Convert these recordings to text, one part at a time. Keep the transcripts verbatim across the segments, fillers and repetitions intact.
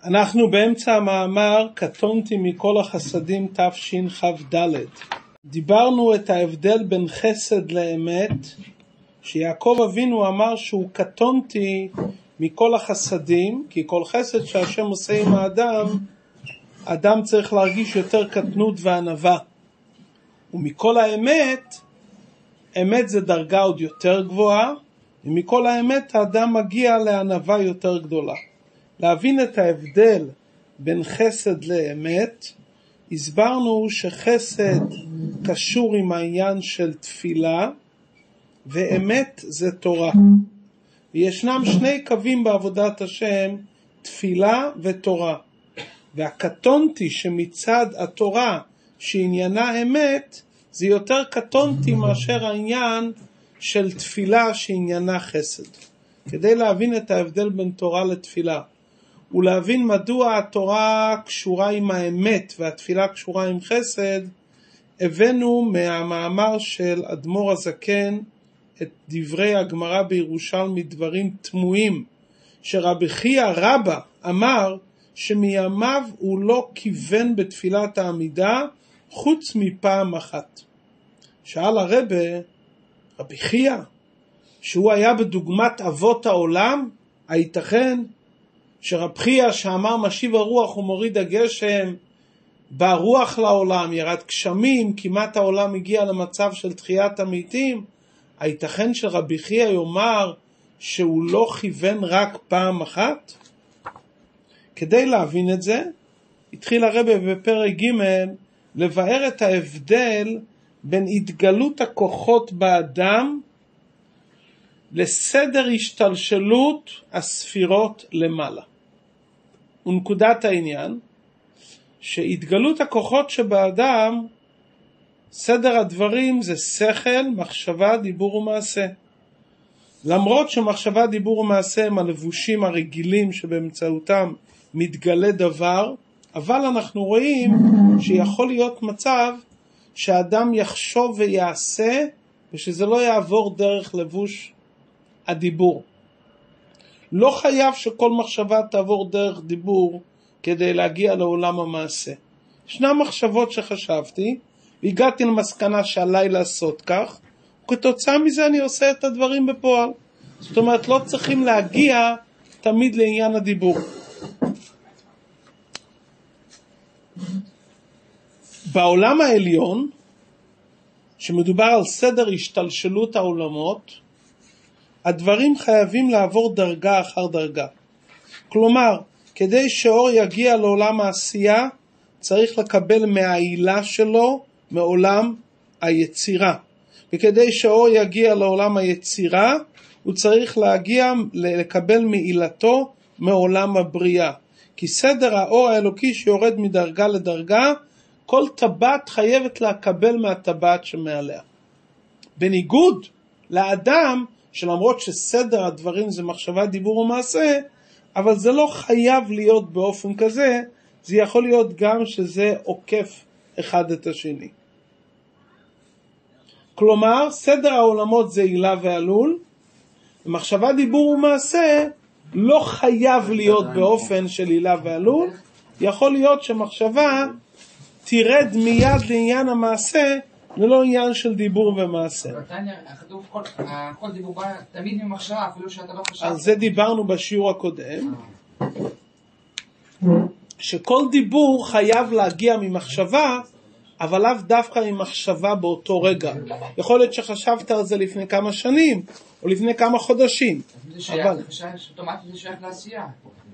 אנחנו באמצע המאמר קטונתי מכל החסדים תשכ"ד. דיברנו את ההבדל בין חסד לאמת, שיעקב אבינו אמר שהוא קטונתי מכל החסדים, כי כל חסד שהשם עושה עם האדם, האדם צריך להרגיש יותר קטנות וענווה. ומכל האמת, אמת זה דרגה עוד יותר גבוהה, ומכל האמת האדם מגיע לענווה יותר גדולה. להבין את ההבדל בין חסד לאמת, הסברנו שחסד קשור עם העניין של תפילה, ואמת זה תורה. וישנם שני קווים בעבודת השם, תפילה ותורה. והקטונתי שמצד התורה שעניינה אמת, זה יותר קטונתי מאשר העניין של תפילה שעניינה חסד. כדי להבין את ההבדל בין תורה לתפילה, ולהבין מדוע התורה קשורה עם האמת והתפילה קשורה עם חסד, הבאנו מהמאמר של אדמו"ר הזקן את דברי הגמרא בירושלמי דברים תמוהים, שרבי חייא רבא אמר שמימיו הוא לא כיוון בתפילת העמידה חוץ מפעם אחת. שאל הרבה, רבי חייא, שהוא היה בדוגמת אבות העולם, הייתכן שרבי חייא שאמר משיב הרוח ומוריד הגשם, בא רוח לעולם, ירד גשמים, כמעט העולם הגיע למצב של תחיית המתים, הייתכן שרבי חייא יאמר שהוא לא כיוון רק פעם אחת? כדי להבין את זה, התחיל הרבה בפרק ג' לבאר את ההבדל בין התגלות הכוחות באדם לסדר השתלשלות הספירות למעלה. ונקודת העניין, שהתגלות הכוחות שבאדם, סדר הדברים זה שכל, מחשבה, דיבור ומעשה. למרות שמחשבה, דיבור ומעשה הם הלבושים הרגילים שבאמצעותם מתגלה דבר, אבל אנחנו רואים שיכול להיות מצב שהאדם יחשוב ויעשה, ושזה לא יעבור דרך לבוש הדיבור. לא חייב שכל מחשבה תעבור דרך דיבור כדי להגיע לעולם המעשה. ישנן מחשבות שחשבתי, והגעתי למסקנה שעליי לעשות כך, וכתוצאה מזה אני עושה את הדברים בפועל. זאת אומרת, לא צריכים להגיע תמיד לעניין הדיבור. בעולם העליון, שמדובר על סדר השתלשלות העולמות, הדברים חייבים לעבור דרגה אחר דרגה. כלומר, כדי שאור יגיע לעולם העשייה, צריך לקבל מהעילה שלו, מעולם היצירה. וכדי שאור יגיע לעולם היצירה, הוא צריך להגיע, לקבל מעילתו, מעולם הבריאה. כי סדר האור האלוקי שיורד מדרגה לדרגה, כל טבעת חייבת לקבל מהטבעת שמעליה. בניגוד לאדם, שלמרות שסדר הדברים זה מחשבה, דיבור ומעשה, אבל זה לא חייב להיות באופן כזה, זה יכול להיות גם שזה עוקף אחד את השני. כלומר, סדר העולמות זה עילה ועלול, ומחשבה, דיבור ומעשה לא חייב להיות באופן של עילה ועלול, יכול להיות שמחשבה תירד מיד לעניין המעשה, ללא עניין של דיבור ומעשה. כל דיבור בא תמיד ממחשבה, אפילו שאתה לא חשב. על זה דיברנו בשיעור הקודם, שכל דיבור חייב להגיע ממחשבה, אבל לאו דווקא ממחשבה באותו רגע. יכול להיות שחשבת על זה לפני כמה שנים, או לפני כמה חודשים. זה שייך, אוטומטית זה שייך לעשייה.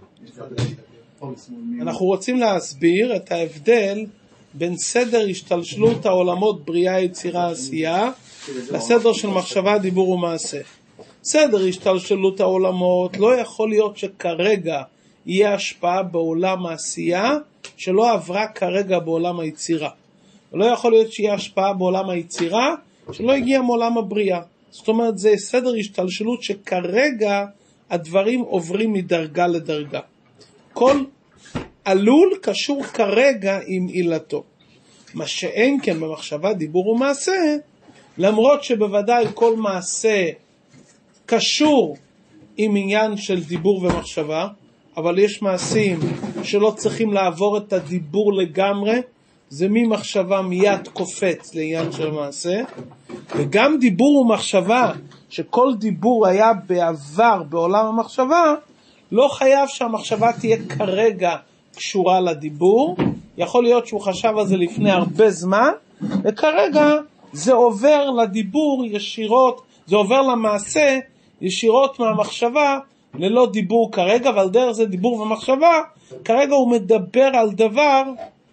אנחנו רוצים להסביר את ההבדל בין סדר השתלשלות העולמות בריאה, יצירה, עשייה, לסדר של מחשבה, דיבור ומעשה. סדר השתלשלות העולמות לא יכול להיות שכרגע יהיה השפעה בעולם העשייה שלא עברה כרגע בעולם היצירה. ולא יכול להיות שיהיה השפעה בעולם היצירה שלא הגיעה מעולם הבריאה. זאת אומרת, זה סדר השתלשלות שכרגע הדברים עוברים מדרגה לדרגה. כל עלול קשור כרגע עם עילתו. מה שאין כן במחשבה, דיבור ומעשה, למרות שבוודאי כל מעשה קשור עם עניין של דיבור ומחשבה, אבל יש מעשים שלא צריכים לעבור את הדיבור לגמרי, זה ממחשבה מיד קופץ לעניין של מעשה, וגם דיבור ומחשבה, שכל דיבור היה בעבר בעולם המחשבה, לא חייב שהמחשבה תהיה כרגע קשורה לדיבור, יכול להיות שהוא חשב על זה לפני הרבה זמן, וכרגע זה עובר לדיבור ישירות, זה עובר למעשה ישירות מהמחשבה, ללא דיבור כרגע, ועל דרך זה דיבור ומחשבה, כרגע הוא מדבר על דבר,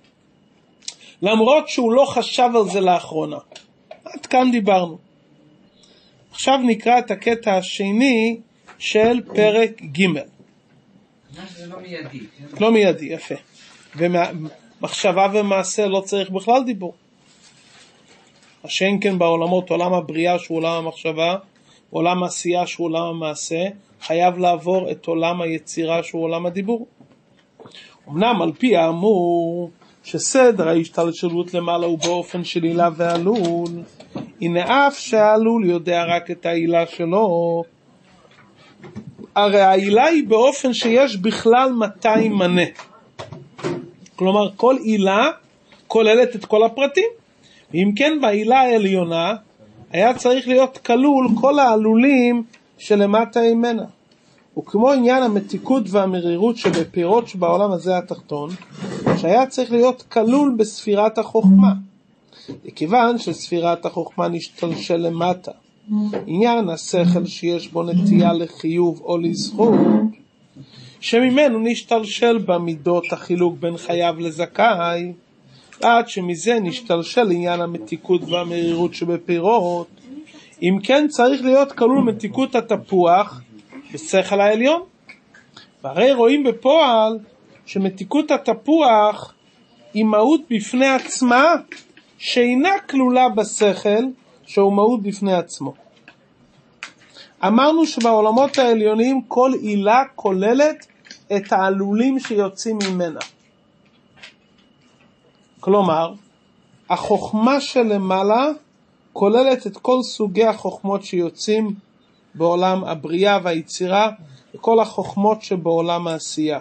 למרות שהוא לא חשב על זה לאחרונה. עד כאן דיברנו. עכשיו נקרא את הקטע השני של פרק ג'. זה לא מיידי. לא מיידי, יפה. ומחשבה ומעשה לא צריך בכלל דיבור. השאין כן בעולמות, עולם הבריאה שהוא עולם המחשבה, עולם העשייה שהוא עולם המעשה, חייב לעבור את עולם היצירה שהוא עולם הדיבור. אמנם על פי האמור, שסדר ההשתלשלות למעלה הוא באופן של עילה ועלול, הנה אף שהעלול יודע רק את העילה שלו, הרי העילה היא באופן שיש בכלל מתי מנה. כלומר, כל עילה כוללת את כל הפרטים. ואם כן, בעילה העליונה היה צריך להיות כלול כל העלולים שלמטה ממנה. וכמו עניין המתיקות והמרירות שבפירות שבעולם הזה התחתון, שהיה צריך להיות כלול בספירת החוכמה. לכיוון שספירת החוכמה נשתלשל למטה, עניין השכל שיש בו נטייה לחיוב או לזכות, שממנו נשתלשל במידות החילוק בין חייב לזכאי, עד שמזה נשתלשל עניין המתיקות והמרירות שבפירות. אם כן, צריך להיות כלול מתיקות התפוח בשכל העליון. והרי רואים בפועל שמתיקות התפוח היא מהות בפני עצמה, שאינה כלולה בשכל, שהוא מהות בפני עצמו. אמרנו שבעולמות העליונים כל עילה כוללת את העלולים שיוצאים ממנה. כלומר, החוכמה שלמעלה כוללת את כל סוגי החוכמות שיוצאים בעולם הבריאה והיצירה, וכל החוכמות שבעולם העשייה.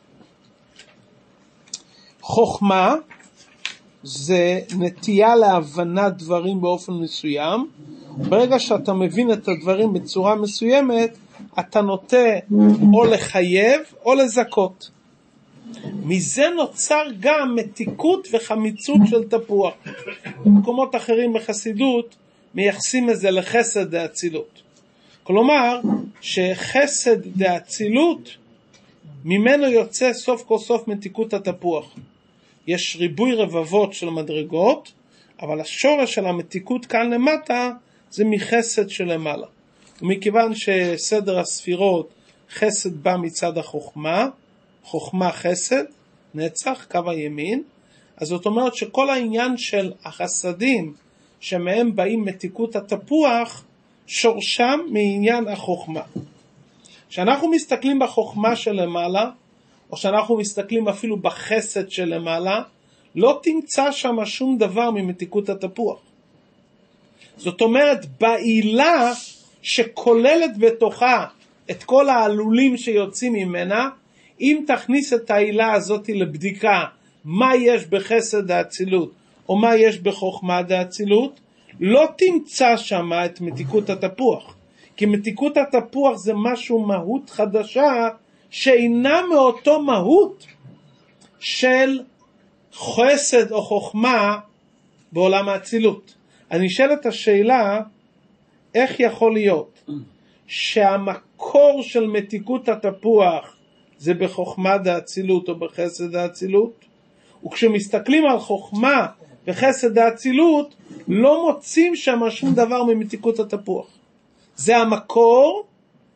חוכמה זה נטייה להבנת דברים באופן מסוים. ברגע שאתה מבין את הדברים בצורה מסוימת, אתה נוטה או לחייב או לזכות. מזה נוצר גם מתיקות וחמיצות של תפוח. במקומות אחרים בחסידות מייחסים את זה לחסד דאצילות. כלומר, שחסד דאצילות ממנו יוצא סוף כל סוף מתיקות התפוח. יש ריבוי רבבות של מדרגות, אבל השורש של המתיקות כאן למטה זה מחסד שלמעלה. ומכיוון שסדר הספירות חסד בא מצד החוכמה, חוכמה חסד, נצח, קו הימין, אז זאת אומרת שכל העניין של החסדים שמהם באים מתיקות התפוח, שורשם מעניין החוכמה. כשאנחנו מסתכלים בחוכמה שלמעלה, או שאנחנו מסתכלים אפילו בחסד שלמעלה, לא תמצא שם שום דבר ממתיקות התפוח. זאת אומרת, בעילה שכוללת בתוכה את כל העלולים שיוצאים ממנה, אם תכניס את העילה הזאת לבדיקה, מה יש בחסד האצילות, או מה יש בחוכמה האצילות, לא תמצא שם את מתיקות התפוח. כי מתיקות התפוח זה משהו מהות חדשה, שאינה מאותו מהות של חסד או חוכמה בעולם האצילות. אני שואל את השאלה, איך יכול להיות שהמקור של מתיקות התפוח זה בחוכמה דאצילות או בחסד דאצילות? וכשמסתכלים על חוכמה וחסד דאצילות, לא מוצאים שם שום דבר ממתיקות התפוח. זה המקור,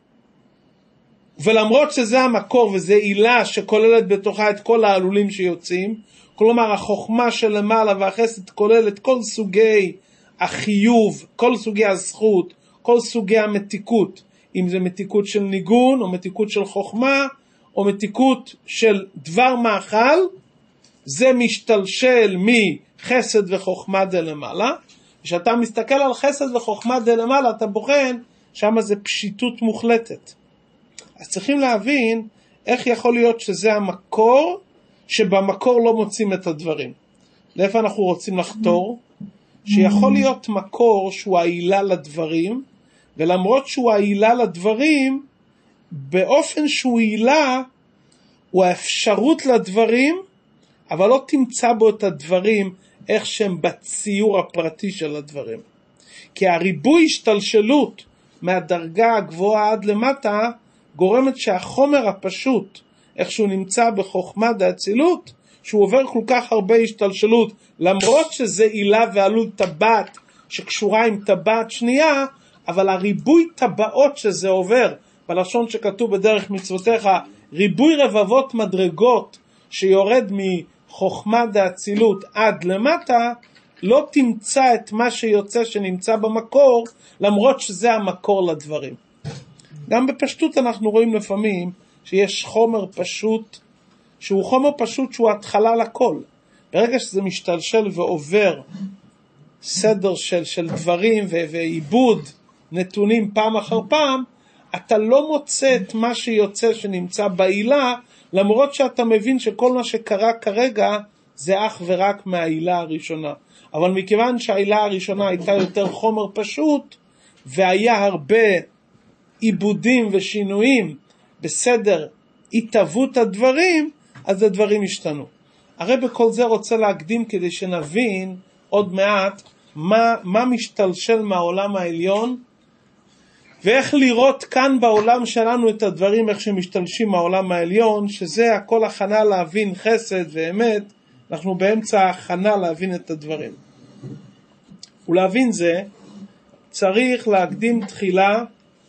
ולמרות שזה המקור וזה עילה שכוללת בתוכה את כל העלולים שיוצאים, כלומר החוכמה שלמעלה והחסד כולל את כל סוגי החיוב, כל סוגי הזכות, כל סוגי המתיקות, אם זה מתיקות של ניגון או מתיקות של חוכמה או מתיקות של דבר מאכל, זה משתלשל מחסד וחוכמה דלמעלה. כשאתה מסתכל על חסד וחוכמה דלמעלה, אתה בוחן, שם זה פשיטות מוחלטת. אז צריכים להבין איך יכול להיות שזה המקור שבמקור לא מוצאים את הדברים. לאיפה אנחנו רוצים לחתור? שיכול להיות מקור שהוא העילה לדברים, ולמרות שהוא העילה לדברים, באופן שהוא עילה, הוא האפשרות לדברים, אבל לא תמצא בו את הדברים איך שהם בציור הפרטי של הדברים. כי הריבוי השתלשלות מהדרגה הגבוהה עד למטה, גורמת שהחומר הפשוט, איך שהוא נמצא בחוכמה דאצילות, שהוא עובר כל כך הרבה השתלשלות, למרות שזה עילה ועלות טבעת שקשורה עם טבעת שנייה, אבל הריבוי טבעות שזה עובר, בלשון שכתוב בדרך מצוותיך, ריבוי רבבות מדרגות שיורד מחוכמה דאצילות עד למטה, לא תמצא את מה שיוצא שנמצא במקור, למרות שזה המקור לדברים. גם בפשטות אנחנו רואים לפעמים שיש חומר פשוט, שהוא חומר פשוט שהוא התחלה לכל. ברגע שזה משתלשל ועובר סדר של, של דברים ו- ועיבוד נתונים פעם אחר פעם, אתה לא מוצא את מה שיוצא שנמצא בעילה, למרות שאתה מבין שכל מה שקרה כרגע זה אך ורק מהעילה הראשונה. אבל מכיוון שהעילה הראשונה הייתה יותר חומר פשוט, והיה הרבה עיבודים ושינויים בסדר התהוות הדברים, אז הדברים השתנו. הרי בכל זה רוצה להקדים כדי שנבין עוד מעט מה, מה משתלשל מהעולם העליון, ואיך לראות כאן בעולם שלנו את הדברים, איך שמשתלשים מהעולם העליון, שזה הכל הכנה להבין חסד ואמת. אנחנו באמצע הכנה להבין את הדברים. ולהבין זה, צריך להקדים תחילה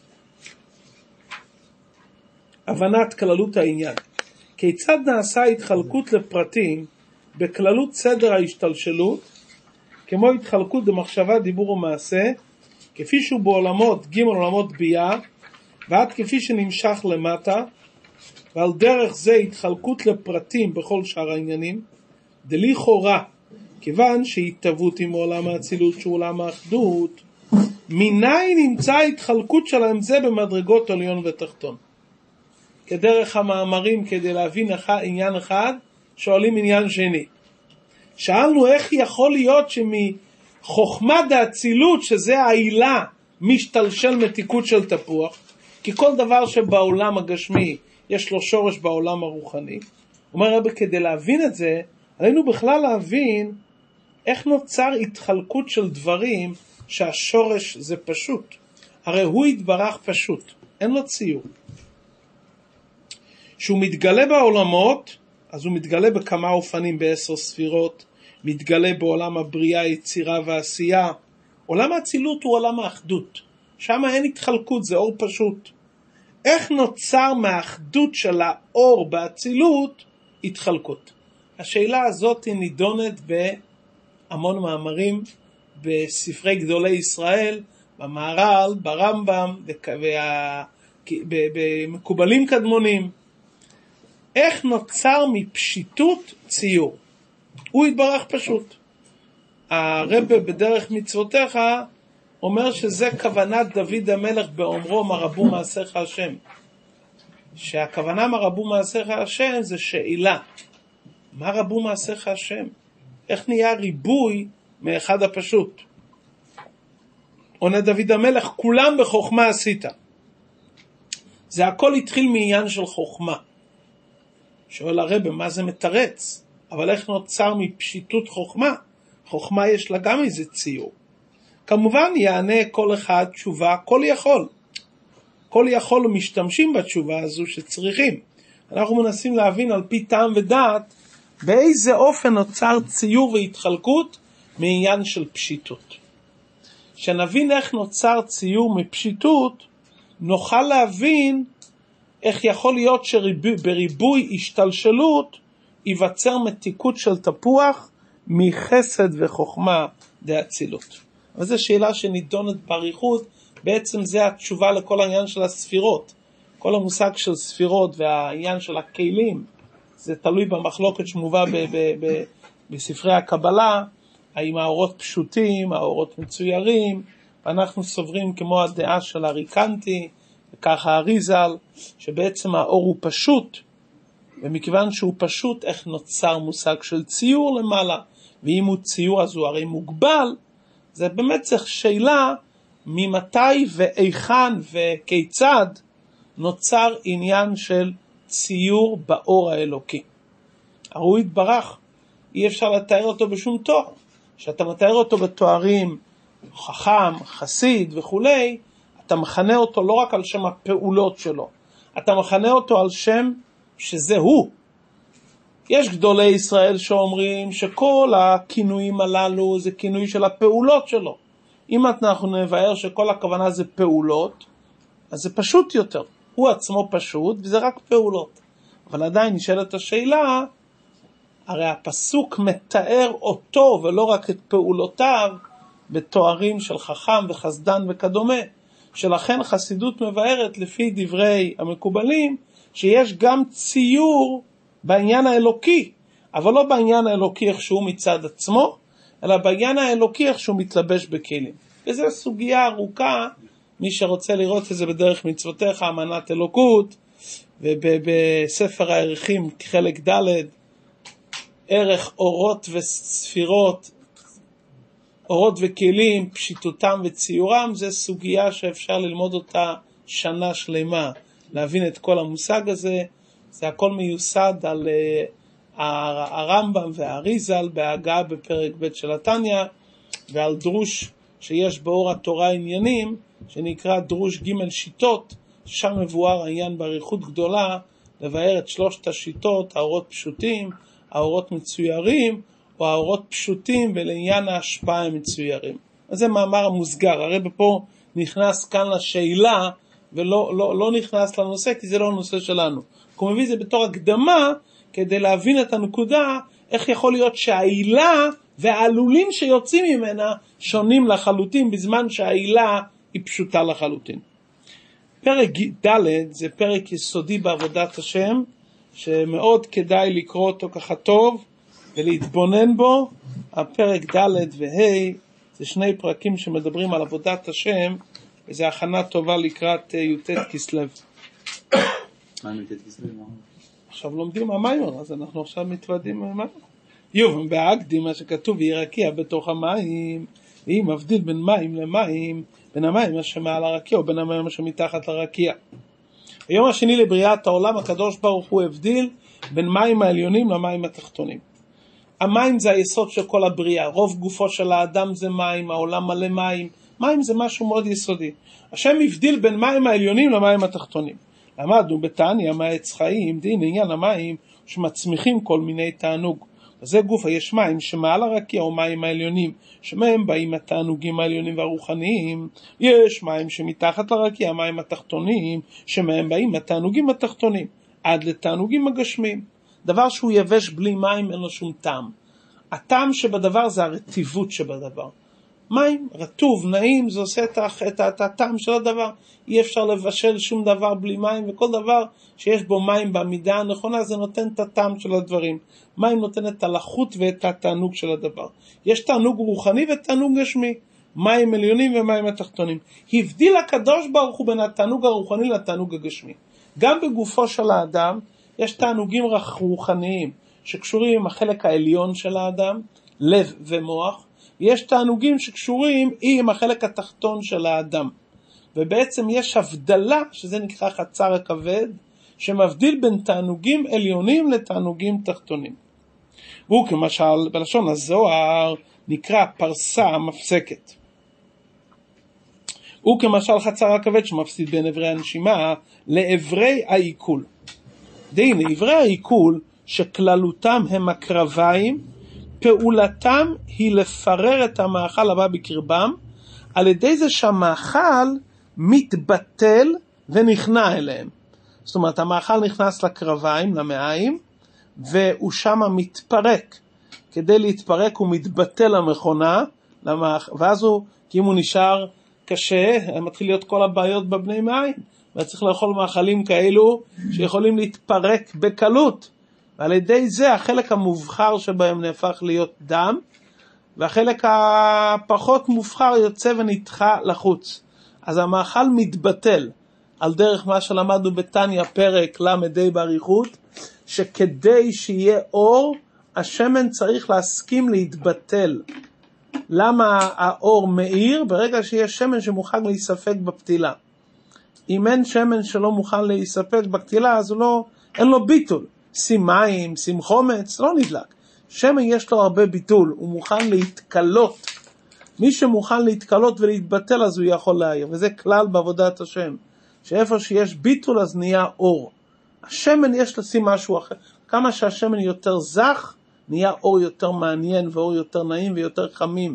הבנת כללות העניין. כיצד נעשה התחלקות לפרטים בכללות סדר ההשתלשלות, כמו התחלקות במחשבה, דיבור ומעשה, כפי שהוא בעולמות ג' עולמות בייה, ועד כפי שנמשך למטה, ועל דרך זה התחלקות לפרטים בכל שאר העניינים, דלכאורה, כיוון שהתהוות עם עולם האצילות שהוא עולם האחדות, מניין נמצא ההתחלקות שלהם זה במדרגות עליון ותחתון. כדרך המאמרים, כדי להבין עניין אחד, שואלים עניין שני. שאלנו איך יכול להיות שמחוכמה דאצילות, שזה העילה, משתלשל מתיקות של תפוח, כי כל דבר שבעולם הגשמי יש לו שורש בעולם הרוחני. אומר רבי, כדי להבין את זה, עלינו בכלל להבין איך נוצר התחלקות של דברים שהשורש זה פשוט. הרי הוא יתברך פשוט, אין לו ציור. שהוא מתגלה בעולמות, אז הוא מתגלה בכמה אופנים, בעשר ספירות, מתגלה בעולם הבריאה, יצירה ועשייה. עולם האצילות הוא עולם האחדות, שם אין התחלקות, זה אור פשוט. איך נוצר מהאחדות של האור באצילות התחלקות? השאלה הזאת היא נידונת בהמון מאמרים, בספרי גדולי ישראל, במהר"ל, ברמב"ם, במקובלים קדמונים. איך נוצר מפשיטות ציור? הוא יתברך פשוט. הרב בדרך מצוותיך אומר שזה כוונת דוד המלך באומרו מרבו מעשיך השם. שהכוונה מרבו מעשיך השם זה שאלה. מה רבו מעשיך השם? איך נהיה ריבוי מאחד הפשוט? עונה דוד המלך, כולם בחוכמה עשית. זה הכל התחיל מעניין של חוכמה. שואל הרב, מה זה מתרץ? אבל איך נוצר מפשיטות חוכמה? חוכמה יש לה גם איזה ציור. כמובן יענה כל אחד תשובה, כל יכול. כל יכול משתמשים בתשובה הזו שצריכים. אנחנו מנסים להבין על פי טעם ודעת, באיזה אופן נוצר ציור והתחלקות מעניין של פשיטות. שנבין איך נוצר ציור מפשיטות, נוכל להבין איך יכול להיות שבריבוי השתלשלות ייווצר מתיקות של תפוח מחסד וחוכמה דאצילות. אבל זו שאלה שנידונת באריכות, בעצם זה התשובה לכל העניין של הספירות. כל המושג של ספירות והעניין של הכלים, זה תלוי במחלוקת שמובא ב- ב- ב- בספרי הקבלה, האם האורות פשוטים, האורות מצוירים, ואנחנו סוברים כמו הדעה של הריקנטי, וככה הריזל, שבעצם האור הוא פשוט, ומכיוון שהוא פשוט, איך נוצר מושג של ציור למעלה, ואם הוא ציור אז הוא הרי מוגבל, זה באמת צריך שאלה ממתי ואיכן וכיצד נוצר עניין של ציור באור האלוקי. הרי הוא התברך, אי אפשר לתאר אותו בשום תואר. כשאתה מתאר אותו בתוארים חכם, חסיד וכולי, אתה מכנה אותו לא רק על שם הפעולות שלו, אתה מכנה אותו על שם שזה הוא. יש גדולי ישראל שאומרים שכל הכינויים הללו זה כינוי של הפעולות שלו. אם אנחנו נבהר שכל הכוונה זה פעולות, אז זה פשוט יותר. הוא עצמו פשוט וזה רק פעולות. אבל עדיין נשאלת השאלה, הרי הפסוק מתאר אותו ולא רק את פעולותיו בתוארים של חכם וחסדן וכדומה. שלכן חסידות מבארת לפי דברי המקובלים שיש גם ציור בעניין האלוקי, אבל לא בעניין האלוקי איך שהוא מצד עצמו, אלא בעניין האלוקי איך שהוא מתלבש בכלים. וזו סוגיה ארוכה, מי שרוצה לראות את זה בדרך מצוותיך, אמנת אלוקות, ובספר הערכים חלק ד' ערך אורות וספירות, אורות וכלים, פשיטותם וציורם, זה סוגיה שאפשר ללמוד אותה שנה שלמה, להבין את כל המושג הזה. זה הכל מיוסד על uh, הרמב"ם והאריזל בהגעה בפרק ב' של התניא, ועל דרוש שיש באור התורה עניינים, שנקרא דרוש ג' שיטות, שם מבואר העניין בעריכות גדולה, לבאר את שלושת השיטות, האורות פשוטים, האורות מצוירים, או האורות פשוטים ולעניין ההשפעה הם מצוירים. אז זה מאמר המוסגר, הרי פה נכנס כאן לשאלה, ולא לא, לא נכנס לנושא, כי זה לא הנושא שלנו. הוא מביא זה בתור הקדמה, כדי להבין את הנקודה, איך יכול להיות שהעילה והעלולים שיוצאים ממנה שונים לחלוטין, בזמן שהעילה היא פשוטה לחלוטין. פרק ד' זה פרק יסודי בעבודת השם, שמאוד כדאי לקרוא אותו ככה טוב, ולהתבונן בו. הפרק ד' וה' זה שני פרקים שמדברים על עבודת השם, וזה הכנה טובה לקראת י"ט כסלו. מה י"ט כסלו? עכשיו לומדים המיימר, אז אנחנו עכשיו מתוודעים מהמיימר. יוב, בהקדים מה שכתוב, יהיה רקיע בתוך המים, והיא מבדיל בין מים למים, בין המים אשר מעל הרקיע או בין המים אשר מתחת לרקיע. היום השני לבריאת העולם, הקדוש ברוך הוא הבדיל בין מים העליונים למים התחתונים. המים זה היסוד של כל הבריאה, רוב גופו של האדם זה מים, העולם מלא מים, מים זה משהו מאוד יסודי. השם הבדיל בין מים העליונים למים התחתונים. למדנו בתניא מעץ חיים, דין עניין המים שמצמיחים כל מיני תענוג. וזה גוף יש מים שמעל הרקיע או מים העליונים, שמהם באים התענוגים העליונים והרוחניים. יש מים שמתחת לרקיע, המים התחתונים, שמהם באים התענוגים התחתונים, עד לתענוגים הגשמיים. דבר שהוא יבש בלי מים אין לו שום טעם. הטעם שבדבר זה הרטיבות שבדבר. מים, רטוב, נעים, זה עושה את, את, את הטעם של הדבר. אי אפשר לבשל שום דבר בלי מים, וכל דבר שיש בו מים במידה הנכונה, זה נותן את הטעם של הדברים. מים נותן את הלחות ואת התענוג של הדבר. יש תענוג רוחני ותענוג גשמי. מים עליונים ומים התחתונים. הבדיל הקדוש ברוך הוא בין התענוג הרוחני לתענוג הגשמי. גם בגופו של האדם יש תענוגים רוחניים שקשורים עם החלק העליון של האדם, לב ומוח, ויש תענוגים שקשורים עם החלק התחתון של האדם. ובעצם יש הבדלה, שזה נקרא חצר הכבד, שמבדיל בין תענוגים עליונים לתענוגים תחתונים. והוא כמשל בלשון הזוהר נקרא פרסה מפסקת. הוא כמשל חצר הכבד שמפסיד בין עברי הנשימה לעברי העיכול. דהנה, עברי העיכול שכללותם הם הקרביים, פעולתם היא לפרר את המאכל הבא בקרבם, על ידי זה שהמאכל מתבטל ונכנע אליהם. זאת אומרת, המאכל נכנס לקרביים, למעיים, והוא שם מתפרק. כדי להתפרק הוא מתבטל למכונה, למאכל, ואז הוא, כי אם הוא נשאר קשה, מתחיל להיות כל הבעיות בבני מעיים. וצריך לאכול מאכלים כאלו שיכולים להתפרק בקלות. ועל ידי זה החלק המובחר שבהם נהפך להיות דם, והחלק הפחות מובחר יוצא ונדחה לחוץ. אז המאכל מתבטל, על דרך מה שלמדנו בתניא פרק למדי בעריכות, שכדי שיהיה אור, השמן צריך להסכים להתבטל. למה האור מאיר? ברגע שיש שמן שמוכן להיספק בפתילה. אם אין שמן שלא מוכן להיספק בפתילה, אז הוא לא, אין לו ביטול. שים מים, שים חומץ, לא נדלק. שמן יש לו הרבה ביטול, הוא מוכן להתקלות. מי שמוכן להתקלות ולהתבטל, אז הוא יכול להעיר. וזה כלל בעבודת השם. שאיפה שיש ביטול, אז נהיה אור. השמן יש לשים משהו אחר. כמה שהשמן יותר זך, נהיה אור יותר מעניין ואור יותר נעים ויותר חמים.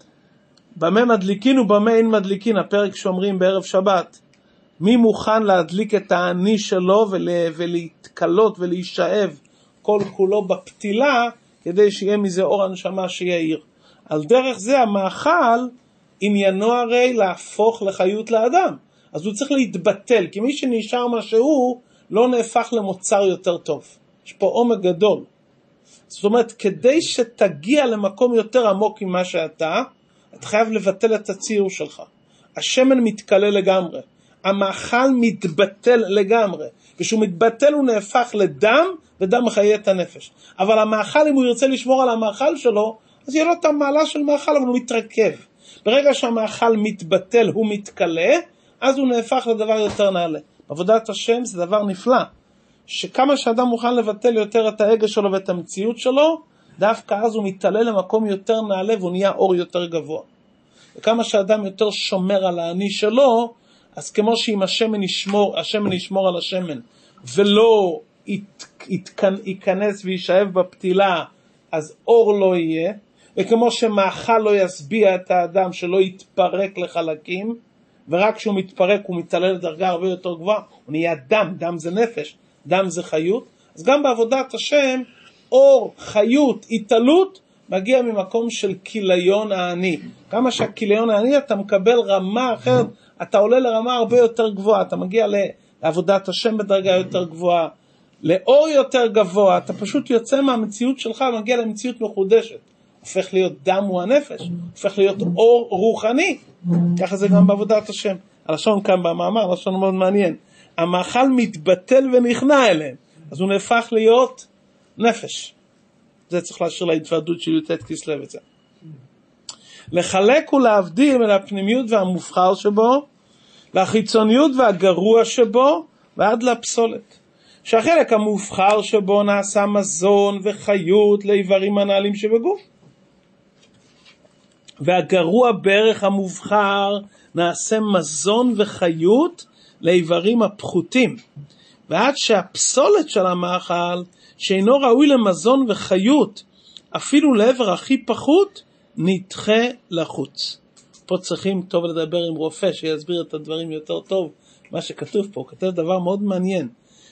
במה מדליקין ובמה אין מדליקין, הפרק שאומרים בערב שבת. מי מוכן להדליק את העני שלו ולהתקלות ולהישאב כל כולו בפתילה, כדי שיהיה מזה אור הנשמה שיעיר. על דרך זה המאכל עניינו הרי להפוך לחיות לאדם. אז הוא צריך להתבטל, כי מי שנשאר מה שהוא לא נהפך למוצר יותר טוב. יש פה עומק גדול. זאת אומרת, כדי שתגיע למקום יותר עמוק ממה שאתה, אתה חייב לבטל את הציור שלך. השמן מתקלה לגמרי. המאכל מתבטל לגמרי. כשהוא מתבטל הוא נהפך לדם, ודם מחיה את הנפש. אבל המאכל, אם הוא ירצה לשמור על המאכל שלו, אז יהיה לו את המעלה של מאכל, אבל הוא מתרכב. ברגע שהמאכל מתבטל, הוא מתקלה, אז הוא נהפך לדבר יותר נעלה. בעבודת השם זה דבר נפלא. שכמה שאדם מוכן לבטל יותר את האגו שלו ואת המציאות שלו, דווקא אז הוא מתעלה למקום יותר נעלה, והוא נהיה אור יותר גבוה. וכמה שאדם יותר שומר על העני שלו, אז כמו שאם השמן ישמור, השמן ישמור על השמן, ולא ית, יתכנ, ייכנס וישאב בפתילה, אז אור לא יהיה. וכמו שמאכל לא יסביע את האדם, שלא יתפרק לחלקים, ורק כשהוא מתפרק הוא מתעלה לדרגה הרבה יותר גבוהה, הוא נהיה דם, דם זה נפש, דם זה חיות. אז גם בעבודת השם, אור, חיות, התעלות, מגיע ממקום של כיליון העני. כמה שהכיליון העני אתה מקבל רמה אחרת, אתה עולה לרמה הרבה יותר גבוהה, אתה מגיע לעבודת השם בדרגה יותר גבוהה, לאור יותר גבוה, אתה פשוט יוצא מהמציאות שלך ומגיע למציאות מחודשת. הופך להיות דם הוא הנפש, הופך להיות אור רוחני. ככה זה גם בעבודת השם. הלשון כאן במאמר, הלשון מאוד מעניין. המאכל מתבטל ונכנע אליהם, אז הוא נהפך להיות נפש. זה צריך להשאיר להתוועדות של י"ט כסלו את זה. לחלק ולהבדיל בין הפנימיות והמובחר שבו, לחיצוניות והגרוע שבו, ועד לפסולת. שהחלק המובחר שבו נעשה מזון וחיות לאיברים הנעלים שבגוף. והגרוע בערך המובחר נעשה מזון וחיות לאיברים הפחותים. ועד שהפסולת של המאכל, שאינו ראוי למזון וחיות, אפילו לעבר הכי פחות, נדחה לחוץ. פה צריכים טוב לדבר עם רופא שיסביר את הדברים יותר טוב. מה שכתוב פה, כתב דבר מאוד מעניין.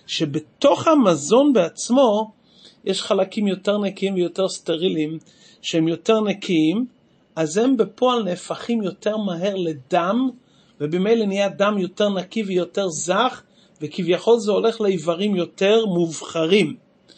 שבתוך המזון בעצמו יש חלקים יותר נקיים ויותר סטרילים, שהם יותר נקיים, אז הם בפועל נהפכים יותר מהר לדם, ובמילא נהיה דם יותר נקי ויותר זך, וכביכול זה הולך לאיברים יותר מובחרים.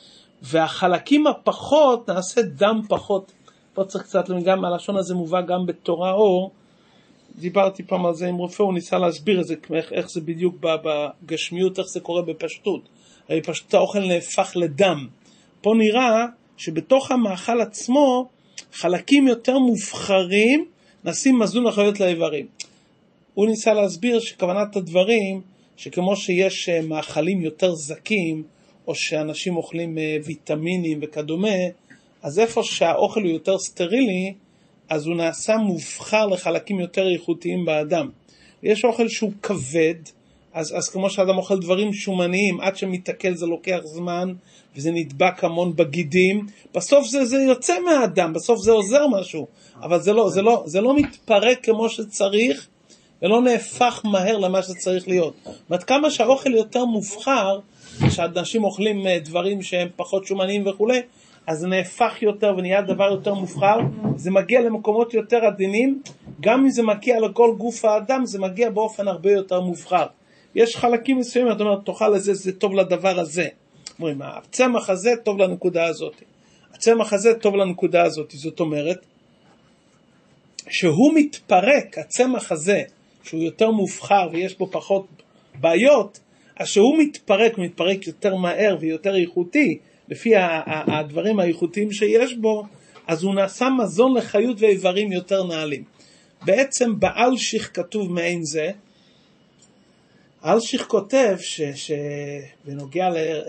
והחלקים הפחות נעשה דם פחות. פה צריך קצת, גם הלשון הזה מובא גם בתורה אור, דיברתי פעם על זה עם רופא, הוא ניסה להסביר את זה, איך, איך זה בדיוק בגשמיות, איך זה קורה בפשטות. הרי פשוט האוכל נהפך לדם. פה נראה שבתוך המאכל עצמו, חלקים יותר מובחרים, נשים מזון לחיות לאיברים. הוא ניסה להסביר שכוונת הדברים, שכמו שיש מאכלים יותר זקים, או שאנשים אוכלים ויטמינים וכדומה, אז איפה שהאוכל הוא יותר סטרילי, אז הוא נעשה מובחר לחלקים יותר איכותיים באדם. יש אוכל שהוא כבד, אז, אז כמו שאדם אוכל דברים שומניים, עד שמתעכל זה לוקח זמן, וזה נדבק המון בגידים, בסוף זה, זה יוצא מהאדם, בסוף זה עוזר משהו, אבל זה לא, זה לא, זה לא מתפרק כמו שצריך, ולא נהפך מהר למה שצריך להיות. ועד כמה שהאוכל יותר מובחר, שאנשים אוכלים דברים שהם פחות שומניים וכו', אז זה נהפך יותר ונהיה דבר יותר מובחר, זה מגיע למקומות יותר עדינים, גם אם זה מגיע לכל גוף האדם, זה מגיע באופן הרבה יותר מובחר. יש חלקים מסוימים, אתה אומר, תאכל לזה, זה טוב לדבר הזה. אומרים, הצמח הזה טוב לנקודה הזאת. הצמח הזה טוב לנקודה הזאת. זאת אומרת, שהוא מתפרק, הצמח הזה, שהוא יותר מובחר ויש בו פחות בעיות, אז שהוא מתפרק, הוא מתפרק יותר מהר ויותר איכותי, לפי הדברים האיכותיים שיש בו, אז הוא נעשה מזון לחיות ואיברים יותר נעלים. בעצם באלשיך כתוב מעין זה, אלשיך כותב שבנוגע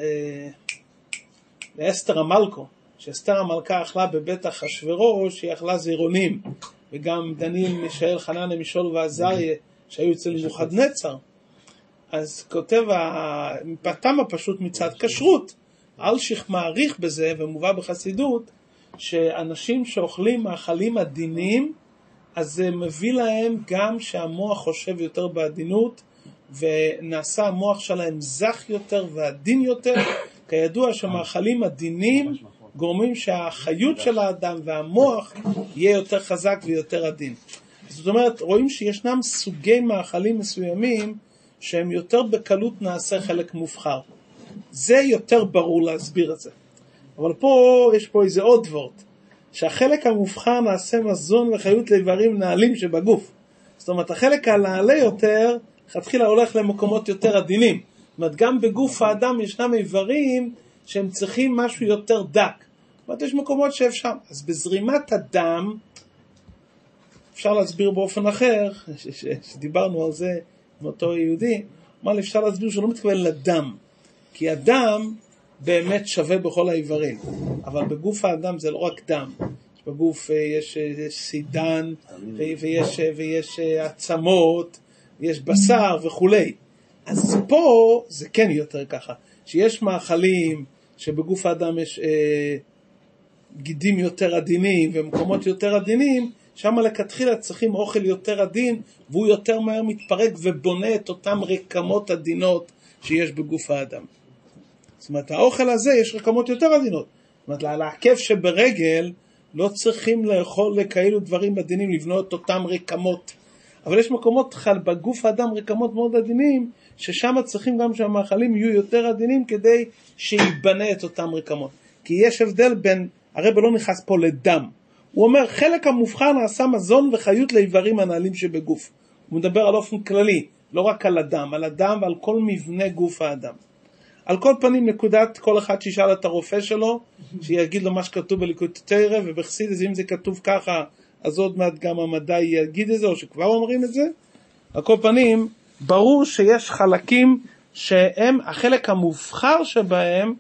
לאסתר המלכו, שאסתר המלכה אכלה בבית אחשוורוש, היא אכלה זירונים, וגם דניאל, מישאל, חנניה, משול ועזריה, שהיו אצל נבוכדנצר. אז כותב, מפתם הפשוט מצד כשרות, אלשיך מעריך בזה, ומובא בחסידות, שאנשים שאוכלים מאכלים עדינים, אז זה מביא להם גם שהמוח חושב יותר בעדינות, ונעשה המוח שלהם זך יותר ועדין יותר. כידוע שמאכלים עדינים גורמים שהחיות של האדם והמוח יהיה יותר חזק ויותר עדין. זאת אומרת, רואים שישנם סוגי מאכלים מסוימים שהם יותר בקלות נעשה חלק מובחר. זה יותר ברור להסביר את זה. אבל פה יש פה איזה עוד וורט, שהחלק המובחר נעשה מזון וחיות לאיברים נעלים שבגוף. זאת אומרת, החלק הנעלה יותר, התחילה הולך למקומות יותר עדינים. זאת אומרת, גם בגוף האדם ישנם איברים שהם צריכים משהו יותר דק. זאת אומרת, יש מקומות שאפשר. אז בזרימת הדם, אפשר להסביר באופן אחר, שדיברנו על זה עם אותו יהודי, אבל אפשר להסביר שהוא לא מתכוון לדם. כי הדם באמת שווה בכל האיברים. אבל בגוף האדם זה לא רק דם. בגוף יש סידן, ויש, ויש עצמות, יש בשר וכולי. אז פה זה כן יותר ככה, שיש מאכלים שבגוף האדם יש אה, גידים יותר עדינים ומקומות יותר עדינים, שם לכתחילה צריכים אוכל יותר עדין, והוא יותר מהר מתפרק ובונה את אותם רקמות עדינות שיש בגוף האדם. זאת אומרת, האוכל הזה יש רקמות יותר עדינות. זאת אומרת, לעקב שברגל לא צריכים לאכול לכאלו דברים עדינים, לבנות אותם רקמות. אבל יש מקומות בגוף האדם רקמות מאוד עדינים, ששם צריכים גם שהמאכלים יהיו יותר עדינים כדי שיבנה את אותם רקמות. כי יש הבדל בין, הרב לא נכנס פה לדם. הוא אומר, חלק המובחר נעשה מזון וחיות לאיברים הנעלים שבגוף. הוא מדבר על אופן כללי, לא רק על הדם, על הדם ועל כל מבנה גוף האדם. על כל פנים, נקודת כל אחד שישאל את הרופא שלו, שיגיד לו מה שכתוב בליקוטי תורה, ובחסידות, אם זה כתוב ככה, אז עוד מעט גם המדע יגיד את זה, או שכבר אומרים את זה. על כל פנים, ברור שיש חלקים שהם, החלק המובחר שבהם,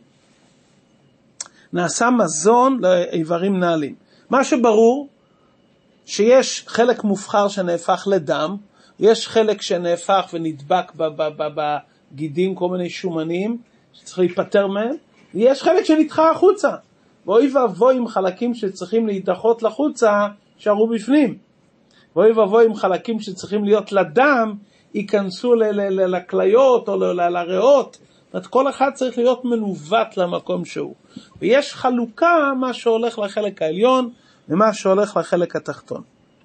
נעשה מזון לאיברים נעלים. מה שברור, שיש חלק מובחר שנהפך לדם, יש חלק שנהפך ונדבק בגידים, כל מיני שומנים, שצריך להיפטר מהם, ויש חלק שנדחה החוצה. ואוי ואבוי עם חלקים שצריכים להידחות לחוצה, שערו בפנים. ואוי ואבוי עם חלקים שצריכים להיות לדם, ייכנסו לכליות או לריאות. זאת אומרת, כל אחד צריך להיות מנווט למקום שהוא. ויש חלוקה מה שהולך לחלק העליון, ומה שהולך לחלק התחתון.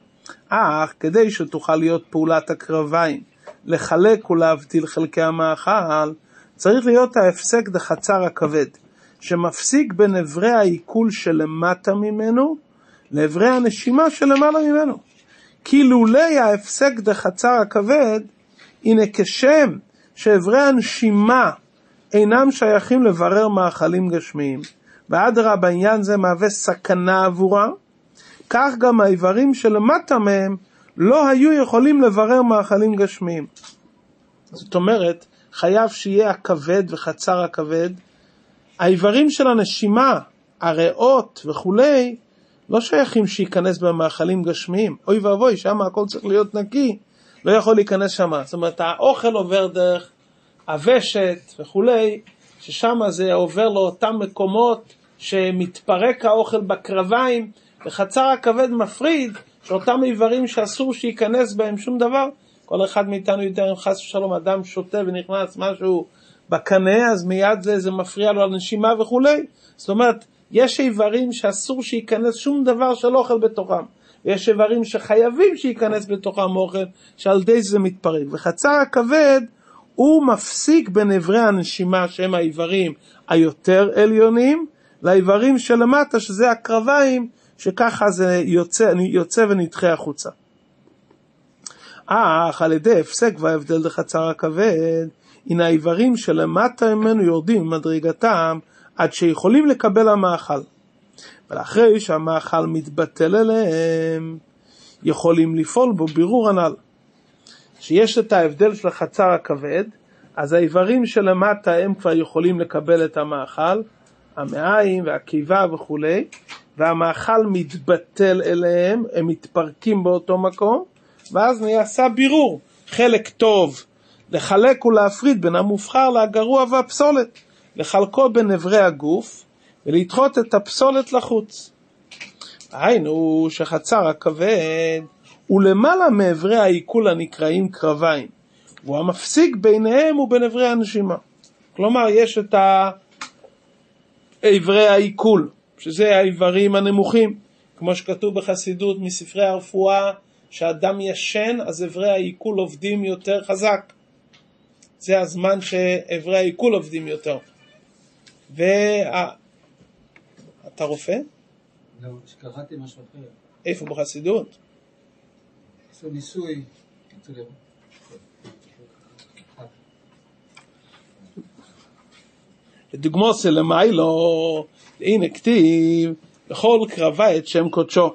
אך כדי שתוכל להיות פעולת הקרביים, לחלק ולהבדיל חלקי המאכל, צריך להיות ההפסק דחצר הכבד, שמפסיק בין עברי העיכול שלמטה ממנו, לעברי הנשימה שלמעלה ממנו. כי לולי ההפסק דחצר הכבד, הנה כשם שעברי הנשימה אינם שייכים לברר מאכלים גשמיים, ואדרבה בעניין זה מהווה סכנה עבורה, כך גם האיברים שלמטה מהם לא היו יכולים לברר מאכלים גשמיים. זאת אומרת, חייב שיהיה הכבד וחצר הכבד. האיברים של הנשימה, הריאות וכולי, לא שייכים שייכנס במאכלים גשמיים. אוי ואבוי, שם הכל צריך להיות נקי, לא יכול להיכנס שם. זאת אומרת, האוכל עובר דרך הוושת וכולי, ששם זה עובר לאותם מקומות שמתפרק האוכל בקרביים, וחצר הכבד מפריד, שאותם איברים שאסור שייכנס בהם שום דבר. כל אחד מאיתנו יודע, אם חס ושלום אדם שותה ונכנס משהו בקנה, אז מיד זה, זה מפריע לו על נשימה וכולי. זאת אומרת, יש איברים שאסור שייכנס שום דבר של אוכל בתוכם. ויש איברים שחייבים שייכנס בתוכם אוכל, שעל די זה מתפרק. וחצר הכבד הוא מפסיק בין עברי הנשימה, שהם האיברים היותר עליונים, לאיברים שלמטה, שזה הקרביים, שככה זה יוצא, יוצא ונדחה החוצה. אך על ידי הפסק וההבדל לחצר הכבד, הנה האיברים שלמטה ממנו יורדים ממדרגתם עד שיכולים לקבל המאכל. ולאחרי שהמאכל מתבטל אליהם, יכולים לפעול בו בירור הנ"ל. שיש את ההבדל של החצר הכבד, אז האיברים שלמטה הם כבר יכולים לקבל את המאכל, המעיים והקיבה וכו', והמאכל מתבטל אליהם, הם מתפרקים באותו מקום, ואז נעשה בירור, חלק טוב, לחלק ולהפריד בין המובחר לגרוע והפסולת, לחלקו בין אברי הגוף, ולדחות את הפסולת לחוץ. היינו שחצר הכבד, ולמעלה מאברי העיכול הנקראים קרביים, הוא המפסיק ביניהם ובין אברי הנשימה. כלומר, יש את אברי העיכול, שזה האיברים הנמוכים, כמו שכתוב בחסידות מספרי הרפואה, שאדם ישן, אז אברי העיכול עובדים יותר חזק. זה הזמן שאברי העיכול עובדים יותר. וה... אתה רופא? לא, שקראתי משהו אחר. איפה בחסידות? עשו ניסוי. לדוגמה סלמי לא, הנה כתיב, לכל קרבה את שם קודשו.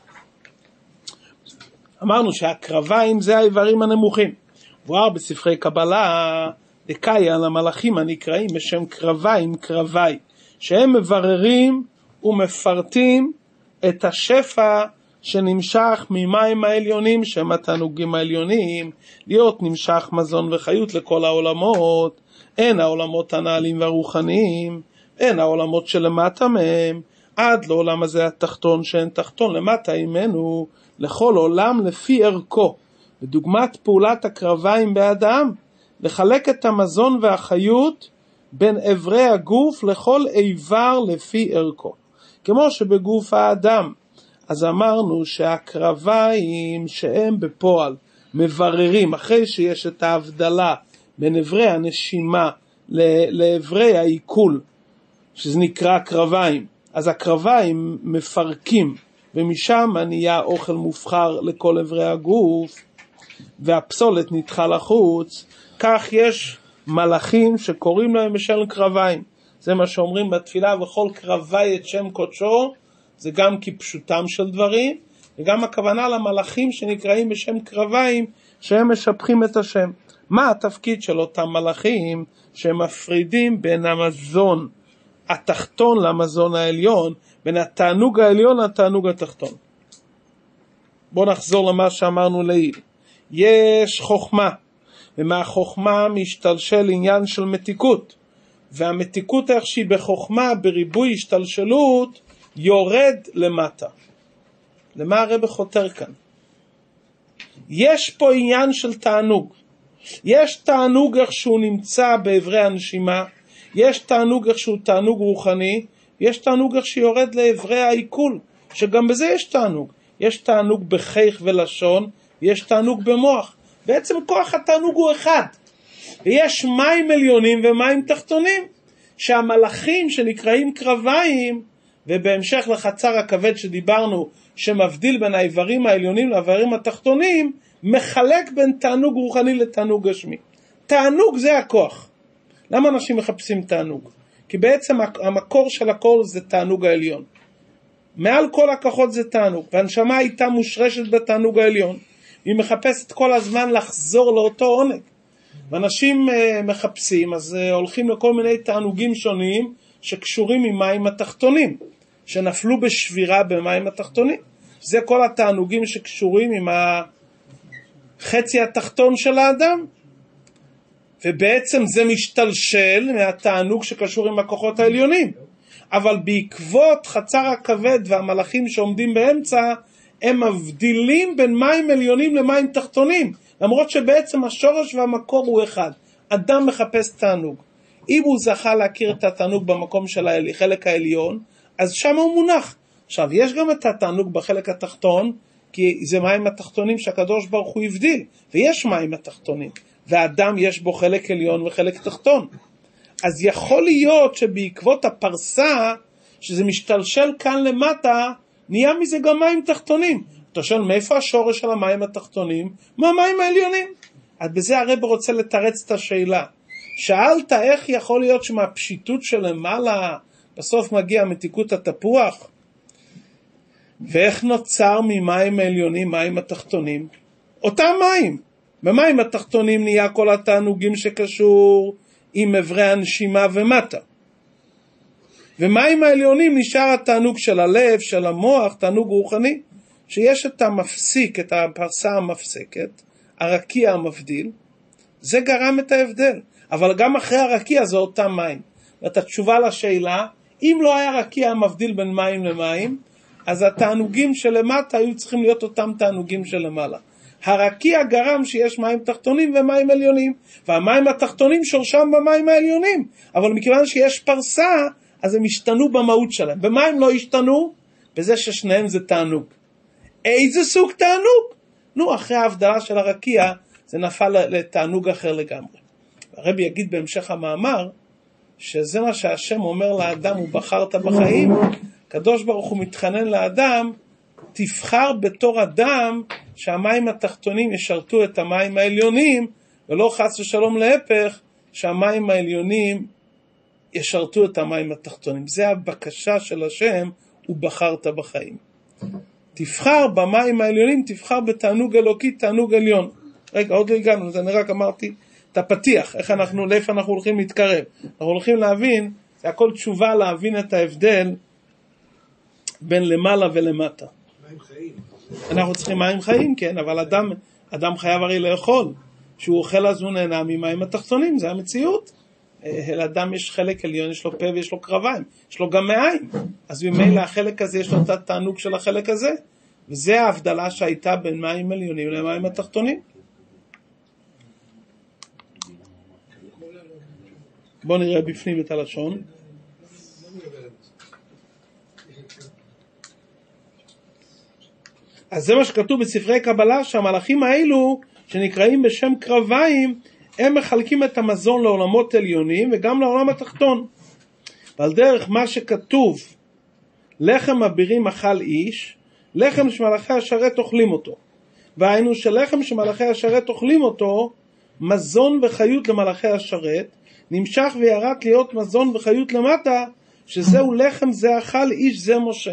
אמרנו שהקרביים זה האיברים הנמוכים. בואר בספרי קבלה, דקאי על המלאכים הנקראים בשם קרביים קרבי, שהם מבררים ומפרטים את השפע שנמשך ממים העליונים, שהם התענוגים העליונים, להיות נמשך מזון וחיות לכל העולמות, אין העולמות הנעלים והרוחניים, אין העולמות שלמטה מהם, עד לעולם הזה התחתון שאין תחתון למטה עמנו, לכל עולם לפי ערכו. בדוגמת פעולת הקרביים באדם, לחלק את המזון והחיות בין אברי הגוף לכל איבר לפי ערכו. כמו שבגוף האדם, אז אמרנו שהקרביים שהם בפועל מבררים, אחרי שיש את ההבדלה בין אברי הנשימה לאברי העיכול, שזה נקרא קרביים, אז הקרביים מפרקים, ומשם נהיה אוכל מובחר לכל אברי הגוף, והפסולת נדחה לחוץ. כך יש מלאכים שקוראים להם בשם קרביים. זה מה שאומרים בתפילה, וכל קרבי את שם קודשו, זה גם כפשוטם של דברים, וגם הכוונה למלאכים שנקראים בשם קרביים, שהם משבחים את השם. מה התפקיד של אותם מלאכים שמפרידים בין המזון התחתון למזון העליון, בין התענוג העליון לתענוג התחתון? בואו נחזור למה שאמרנו לעיל. יש חוכמה, ומהחוכמה משתלשל עניין של מתיקות, והמתיקות איך שהיא בחוכמה, בריבוי השתלשלות, יורד למטה. למה הרב חותר כאן? יש פה עניין של תענוג. יש תענוג איך שהוא נמצא בעברי הנשימה, יש תענוג איך שהוא תענוג רוחני, יש תענוג איך שיורד לעברי העיכול, שגם בזה יש תענוג. יש תענוג בחייך ולשון, יש תענוג במוח. בעצם כוח התענוג הוא אחד. ויש מים עליונים ומים תחתונים, שהמלאכים שנקראים קרביים, ובהמשך לחצר הכבד שדיברנו, שמבדיל בין האיברים העליונים לאיברים התחתונים, מחלק בין תענוג רוחני לתענוג גשמי. תענוג זה הכוח. למה אנשים מחפשים תענוג? כי בעצם המקור של הכל זה תענוג העליון. מעל כל הכוחות זה תענוג, והנשמה הייתה מושרשת בתענוג העליון. היא מחפשת כל הזמן לחזור לאותו עונג. ואנשים מחפשים, אז הולכים לכל מיני תענוגים שונים שקשורים עם מים התחתונים, שנפלו בשבירה במים התחתונים. זה כל התענוגים שקשורים עם החצי התחתון של האדם. ובעצם זה משתלשל מהתענוג שקשור עם הכוחות העליונים. אבל בעקבות חצר הכבד והמלאכים שעומדים באמצע, הם מבדילים בין מים עליונים למים תחתונים. למרות שבעצם השורש והמקור הוא אחד. אדם מחפש תענוג. אם הוא זכה להכיר את התענוג במקום של החלק העליון, אז שם הוא מונח. עכשיו, יש גם את התענוג בחלק התחתון, כי זה מים התחתונים שהקדוש ברוך הוא הבדיל. ויש מים התחתונים. והאדם יש בו חלק עליון וחלק תחתון. אז יכול להיות שבעקבות הפרסה, שזה משתלשל כאן למטה, נהיה מזה גם מים תחתונים. אתה שואל, מאיפה השורש של המים התחתונים? מהמים העליונים. אז בזה הרב רוצה לתרץ את השאלה. שאלת איך יכול להיות שמהפשיטות שלמעלה בסוף מגיע מתיקות התפוח? ואיך נוצר ממים העליונים מים התחתונים? אותם מים. במים התחתונים נהיה כל התענוגים שקשור עם עברי הנשימה ומטה. ומים העליונים נשאר התענוג של הלב, של המוח, תענוג רוחני, שיש את המפסיק, את הפרסה המפסקת, הרקיע המבדיל, זה גרם את ההבדל. אבל גם אחרי הרקיע זה אותם מים. ואת התשובה לשאלה, אם לא היה רקיע המבדיל בין מים למים, אז התענוגים שלמטה היו צריכים להיות אותם תענוגים שלמעלה. הרקיע גרם שיש מים תחתונים ומים עליונים, והמים התחתונים שורשם במים העליונים, אבל מכיוון שיש פרסה, אז הם השתנו במהות שלהם. במה הם לא השתנו? בזה ששניהם זה תענוג. איזה סוג תענוג? נו, אחרי ההבדלה של הרקיע, זה נפל לתענוג אחר לגמרי. הרבי יגיד בהמשך המאמר, שזה מה שהשם אומר לאדם, הוא בחרת בחיים, קדוש ברוך הוא מתחנן לאדם, תבחר בתור אדם שהמים התחתונים ישרתו את המים העליונים, ולא חס ושלום להפך, שהמים העליונים ישרתו את המים התחתונים. זה הבקשה של השם, הוא בחרת בחיים. תבחר במים העליונים, תבחר בתענוג אלוקי, תענוג עליון. רגע, עוד לא הגענו, אז אני רק אמרתי את הפתיח, איך אנחנו, לאיפה אנחנו הולכים להתקרב. אנחנו הולכים להבין, זה הכל תשובה להבין את ההבדל בין למעלה ולמטה. מים חיים. אנחנו צריכים מים חיים, כן, אבל אדם, אדם חייב הרי לאכול. שהוא אוכל אז הוא נהנה ממים התחתונים, זה המציאות. לאדם יש חלק עליון, יש לו פה ויש לו קרביים, יש לו גם מעיים. אז ממילא החלק הזה יש לו את התענוג של החלק הזה, וזה ההבדלה שהייתה בין מים עליונים למים התחתונים. בואו נראה בפנים את הלשון. אז זה מה שכתוב בספרי קבלה, שהמלאכים האלו שנקראים בשם קרביים, הם מחלקים את המזון לעולמות עליונים וגם לעולם התחתון. ועל דרך מה שכתוב, לחם אבירים אכל איש, לחם שמלאכי השרת אוכלים אותו. והיינו שלחם שמלאכי השרת אוכלים אותו, מזון וחיות למלאכי השרת, נמשך וירד להיות מזון וחיות למטה, שזהו לחם זה אכל איש זה משה.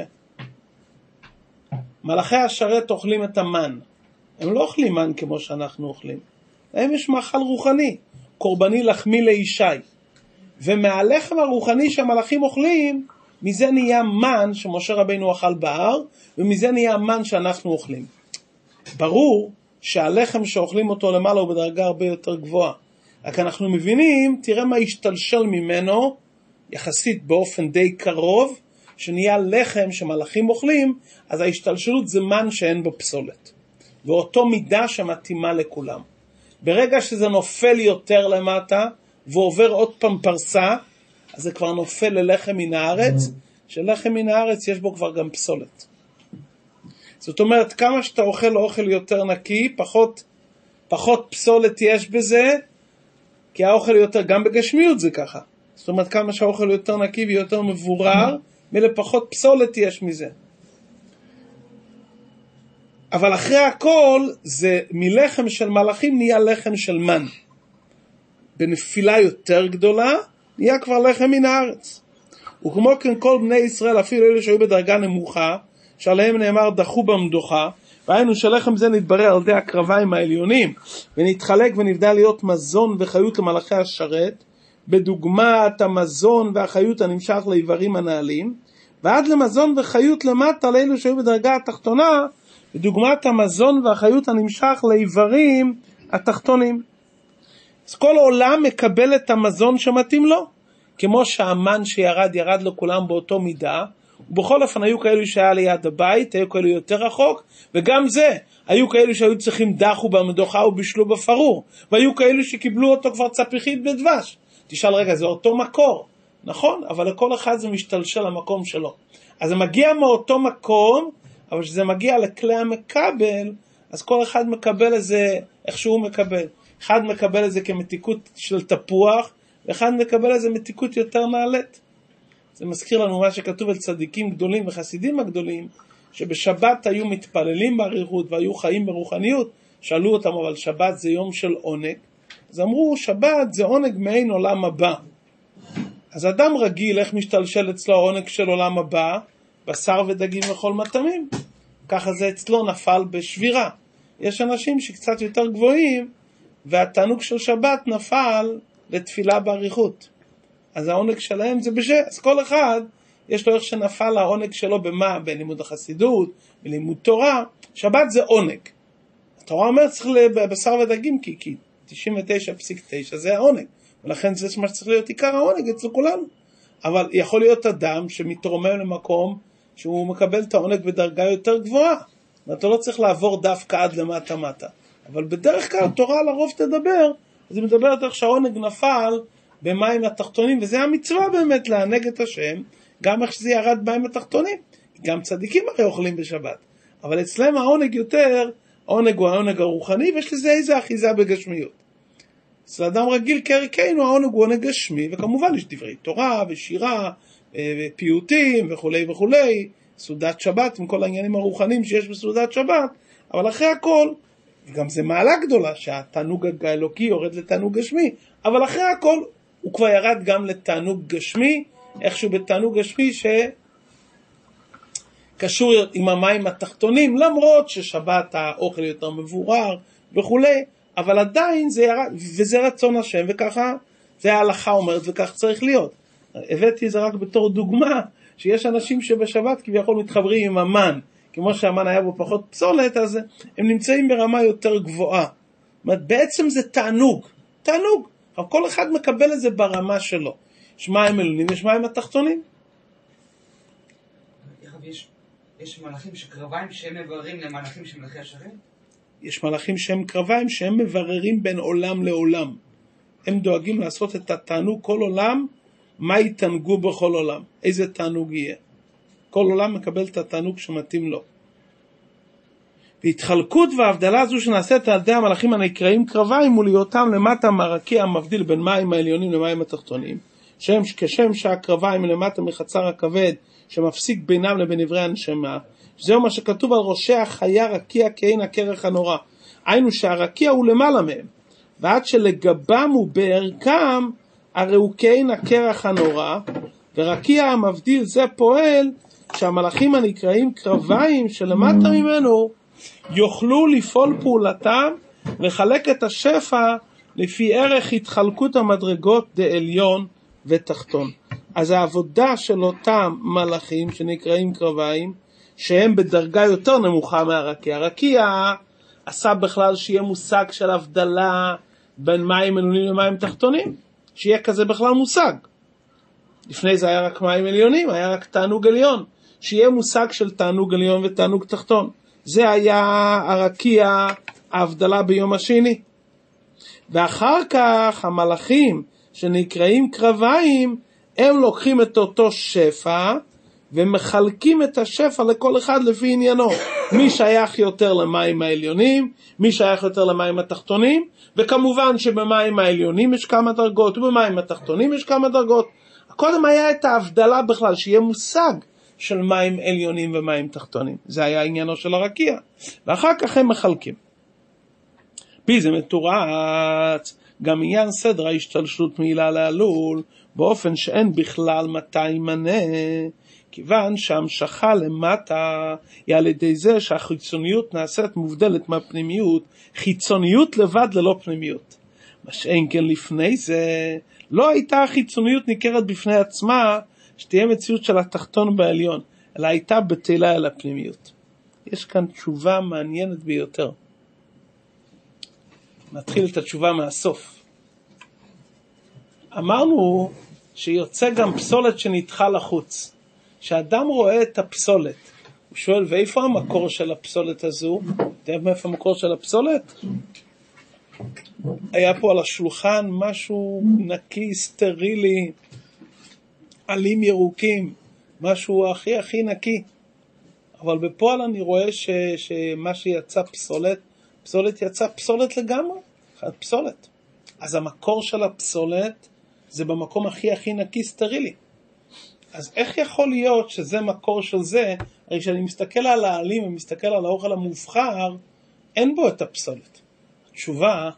מלאכי השרת אוכלים את המן. הם לא אוכלים מן כמו שאנחנו אוכלים. להם יש מאכל רוחני, קורבני לחמי לישי. ומהלחם הרוחני שהמלאכים אוכלים, מזה נהיה מן שמשה רבינו אכל בהר, ומזה נהיה מן שאנחנו אוכלים. ברור שהלחם שאוכלים אותו למעלה הוא בדרגה הרבה יותר גבוהה. רק אנחנו מבינים, תראה מה השתלשל ממנו, יחסית באופן די קרוב, שנהיה לחם שמלאכים אוכלים, אז ההשתלשלות זה מן שאין בו פסולת. ואותו מידה שמתאימה לכולם. ברגע שזה נופל יותר למטה, ועובר עוד פעם פרסה, אז זה כבר נופל ללחם מן הארץ, שלחם מן הארץ יש בו כבר גם פסולת. זאת אומרת, כמה שאתה אוכל אוכל יותר נקי, פחות, פחות פסולת יש בזה, כי האוכל יותר, גם בגשמיות זה ככה. זאת אומרת, כמה שהאוכל יותר נקי ויותר מבורר, מלא פחות פסולת יש מזה. אבל אחרי הכל, זה מלחם של מלאכים נהיה לחם של מן. בנפילה יותר גדולה, נהיה כבר לחם מן הארץ. וכמו כן כל בני ישראל, אפילו אלה שהיו בדרגה נמוכה, שעליהם נאמר דחו במדוחה, והיינו שלחם זה נתברר על ידי הקרביים העליונים, ונתחלק ונבדל להיות מזון וחיות למלאכי השרת, בדוגמת המזון והחיות הנמשך לעיוורים הנעלים, ועד למזון וחיות למטה לאלו שהיו בדרגה התחתונה, בדוגמת המזון והחיות הנמשך לעיוורים התחתונים. אז כל עולם מקבל את המזון שמתאים לו, כמו שהמן שירד ירד לכולם באותו מידה, ובכל אופן היו כאלו שהיה ליד הבית, היו כאלו יותר רחוק, וגם זה, היו כאלו שהיו צריכים דחו במדוחה ובישלו בפרור, והיו כאלו שקיבלו אותו כבר צפיחית בדבש. תשאל רגע, זה אותו מקור, נכון? אבל לכל אחד זה משתלשל למקום שלו. אז זה מגיע מאותו מקום, אבל כשזה מגיע לכלי המקבל, אז כל אחד מקבל איזה, איך שהוא מקבל. אחד מקבל איזה כמתיקות של תפוח, ואחד מקבל איזה מתיקות יותר נעלית. זה מזכיר לנו מה שכתוב על צדיקים גדולים וחסידים הגדולים, שבשבת היו מתפללים באריכות והיו חיים ברוחניות. שאלו אותם, אבל שבת זה יום של עונג, אז אמרו, שבת זה עונג מעין עולם הבא. אז אדם רגיל, איך משתלשל אצלו העונג של עולם הבא? בשר ודגים וכל מטעמים. ככה זה אצלו נפל בשבירה. יש אנשים שקצת יותר גבוהים, והתענוג של שבת נפל לתפילה באריכות. אז העונג שלהם זה בשביל, אז כל אחד יש לו איך שנפל העונג שלו במה? בלימוד החסידות, בלימוד תורה. שבת זה עונג. התורה אומרת צריך לבשר ודגים, כי, כי תשעים ותשע נקודה תשע זה העונג. ולכן זה מה שצריך להיות עיקר העונג אצל כולנו. אבל יכול להיות אדם שמתרומם למקום שהוא מקבל את העונג בדרגה יותר גבוהה. ואתה לא צריך לעבור דווקא עד למטה מטה. אבל בדרך כלל תורה לרוב תדבר, אז היא מדברת איך שהעונג נפל במים התחתונים, וזה המצווה באמת לענג את השם, גם איך שזה ירד במים התחתונים. גם צדיקים הרי אוכלים בשבת. אבל אצלם העונג יותר, העונג הוא העונג הרוחני, ויש לזה איזה אחיזה בגשמיות. אצל אדם רגיל כערכנו, העונג הוא עונג גשמי, וכמובן יש דברי תורה ושירה, ופיוטים וכו' וכו', סעודת שבת עם כל העניינים הרוחניים שיש בסעודת שבת, אבל אחרי הכל, וגם זה מעלה גדולה שהתענוג האלוקי יורד לתענוג גשמי, אבל אחרי הכל הוא כבר ירד גם לתענוג גשמי, איכשהו בתענוג גשמי שקשור עם המים התחתונים, למרות ששבת האוכל יותר מבורר וכו', אבל עדיין זה ירד, וזה רצון השם, וככה זה ההלכה אומרת, וכך צריך להיות. הבאתי זה רק בתור דוגמה, שיש אנשים שבשבת כביכול מתחברים עם המן, כמו שהמן היה בו פחות פסולת, אז הם נמצאים ברמה יותר גבוהה. זאת אומרת, בעצם זה תענוג, תענוג, אבל כל אחד מקבל את זה ברמה שלו. יש מים עליונים, יש מים התחתונים. יש, יש מלאכים שקרביים שהם מבררים למלאכים של מלאכי השרת? יש מלאכים שהם קרביים שהם מבררים בין עולם לעולם. הם דואגים לעשות את התענוג כל עולם, מה יתענגו בכל עולם, איזה תענוג יהיה. כל עולם מקבל את התענוג שמתאים לו. והתחלקות וההבדלה הזו שנעשית על ידי המלאכים הנקראים קרביים הוא להיותם למטה מרקיע המבדיל בין מים העליונים למים התחתונים, שהם כשם שהקרביים למטה מחצר הכבד שמפסיק בינם לבין עברי הנשמה, זהו מה שכתוב על ראשי החיה רקיע כעין הכרך הנורא, היינו שהרקיע הוא למעלה מהם, ועד שלגבם ובערכם הרי הוא כעין הכרך הנורא, ורקיע המבדיל זה פועל שהמלאכים הנקראים קרביים שלמטה ממנו יוכלו לפעול פעולתם וחלק את השפע לפי ערך התחלקות המדרגות דעליון ותחתון. אז העבודה של אותם מלאכים שנקראים קרביים, שהם בדרגה יותר נמוכה מהרקיע. הרקיע עשה בכלל שיהיה מושג של הבדלה בין מים עליונים למים תחתונים, שיהיה כזה בכלל מושג. לפני זה היה רק מים עליונים, היה רק תענוג עליון, שיהיה מושג של תענוג עליון ותענוג תחתון. זה היה הרקיע, ההבדלה ביום השני. ואחר כך המלאכים שנקראים קרביים, הם לוקחים את אותו שפע ומחלקים את השפע לכל אחד לפי עניינו. מי שייך יותר למים העליונים, מי שייך יותר למים התחתונים, וכמובן שבמים העליונים יש כמה דרגות, ובמים התחתונים יש כמה דרגות. קודם היה את ההבדלה בכלל, שיהיה מושג של מים עליונים ומים תחתונים. זה היה עניינו של הרקיע. ואחר כך הם מחלקים. פי זה מתורץ, גם עניין סדר ההשתלשלות מעילה לעלול, באופן שאין בכלל מתי יימנה, כיוון שהמשכה למטה היא על ידי זה שהחיצוניות נעשית מובדלת מהפנימיות, חיצוניות לבד ללא פנימיות. מה שאין כן לפני זה, לא הייתה החיצוניות ניכרת בפני עצמה, שתהיה מציאות של התחתון בעליון, אלא הייתה בטלה אל הפנימיות. יש כאן תשובה מעניינת ביותר. נתחיל את התשובה מהסוף. אמרנו שיוצא גם פסולת שנדחה לחוץ. כשאדם רואה את הפסולת, הוא שואל, ואיפה המקור של הפסולת הזו? אתה יודע מאיפה המקור של הפסולת? היה פה על השולחן משהו נקי, סטרילי, עלים ירוקים, משהו הכי הכי נקי. אבל בפועל אני רואה ש, שמה שיצא פסולת, פסולת יצא פסולת לגמרי, פסולת. אז המקור של הפסולת זה במקום הכי הכי נקי, סטרילי. אז איך יכול להיות שזה מקור של זה? הרי כשאני מסתכל על העלים ומסתכל על האוכל המובחר, אין בו את הפסולת. התשובה,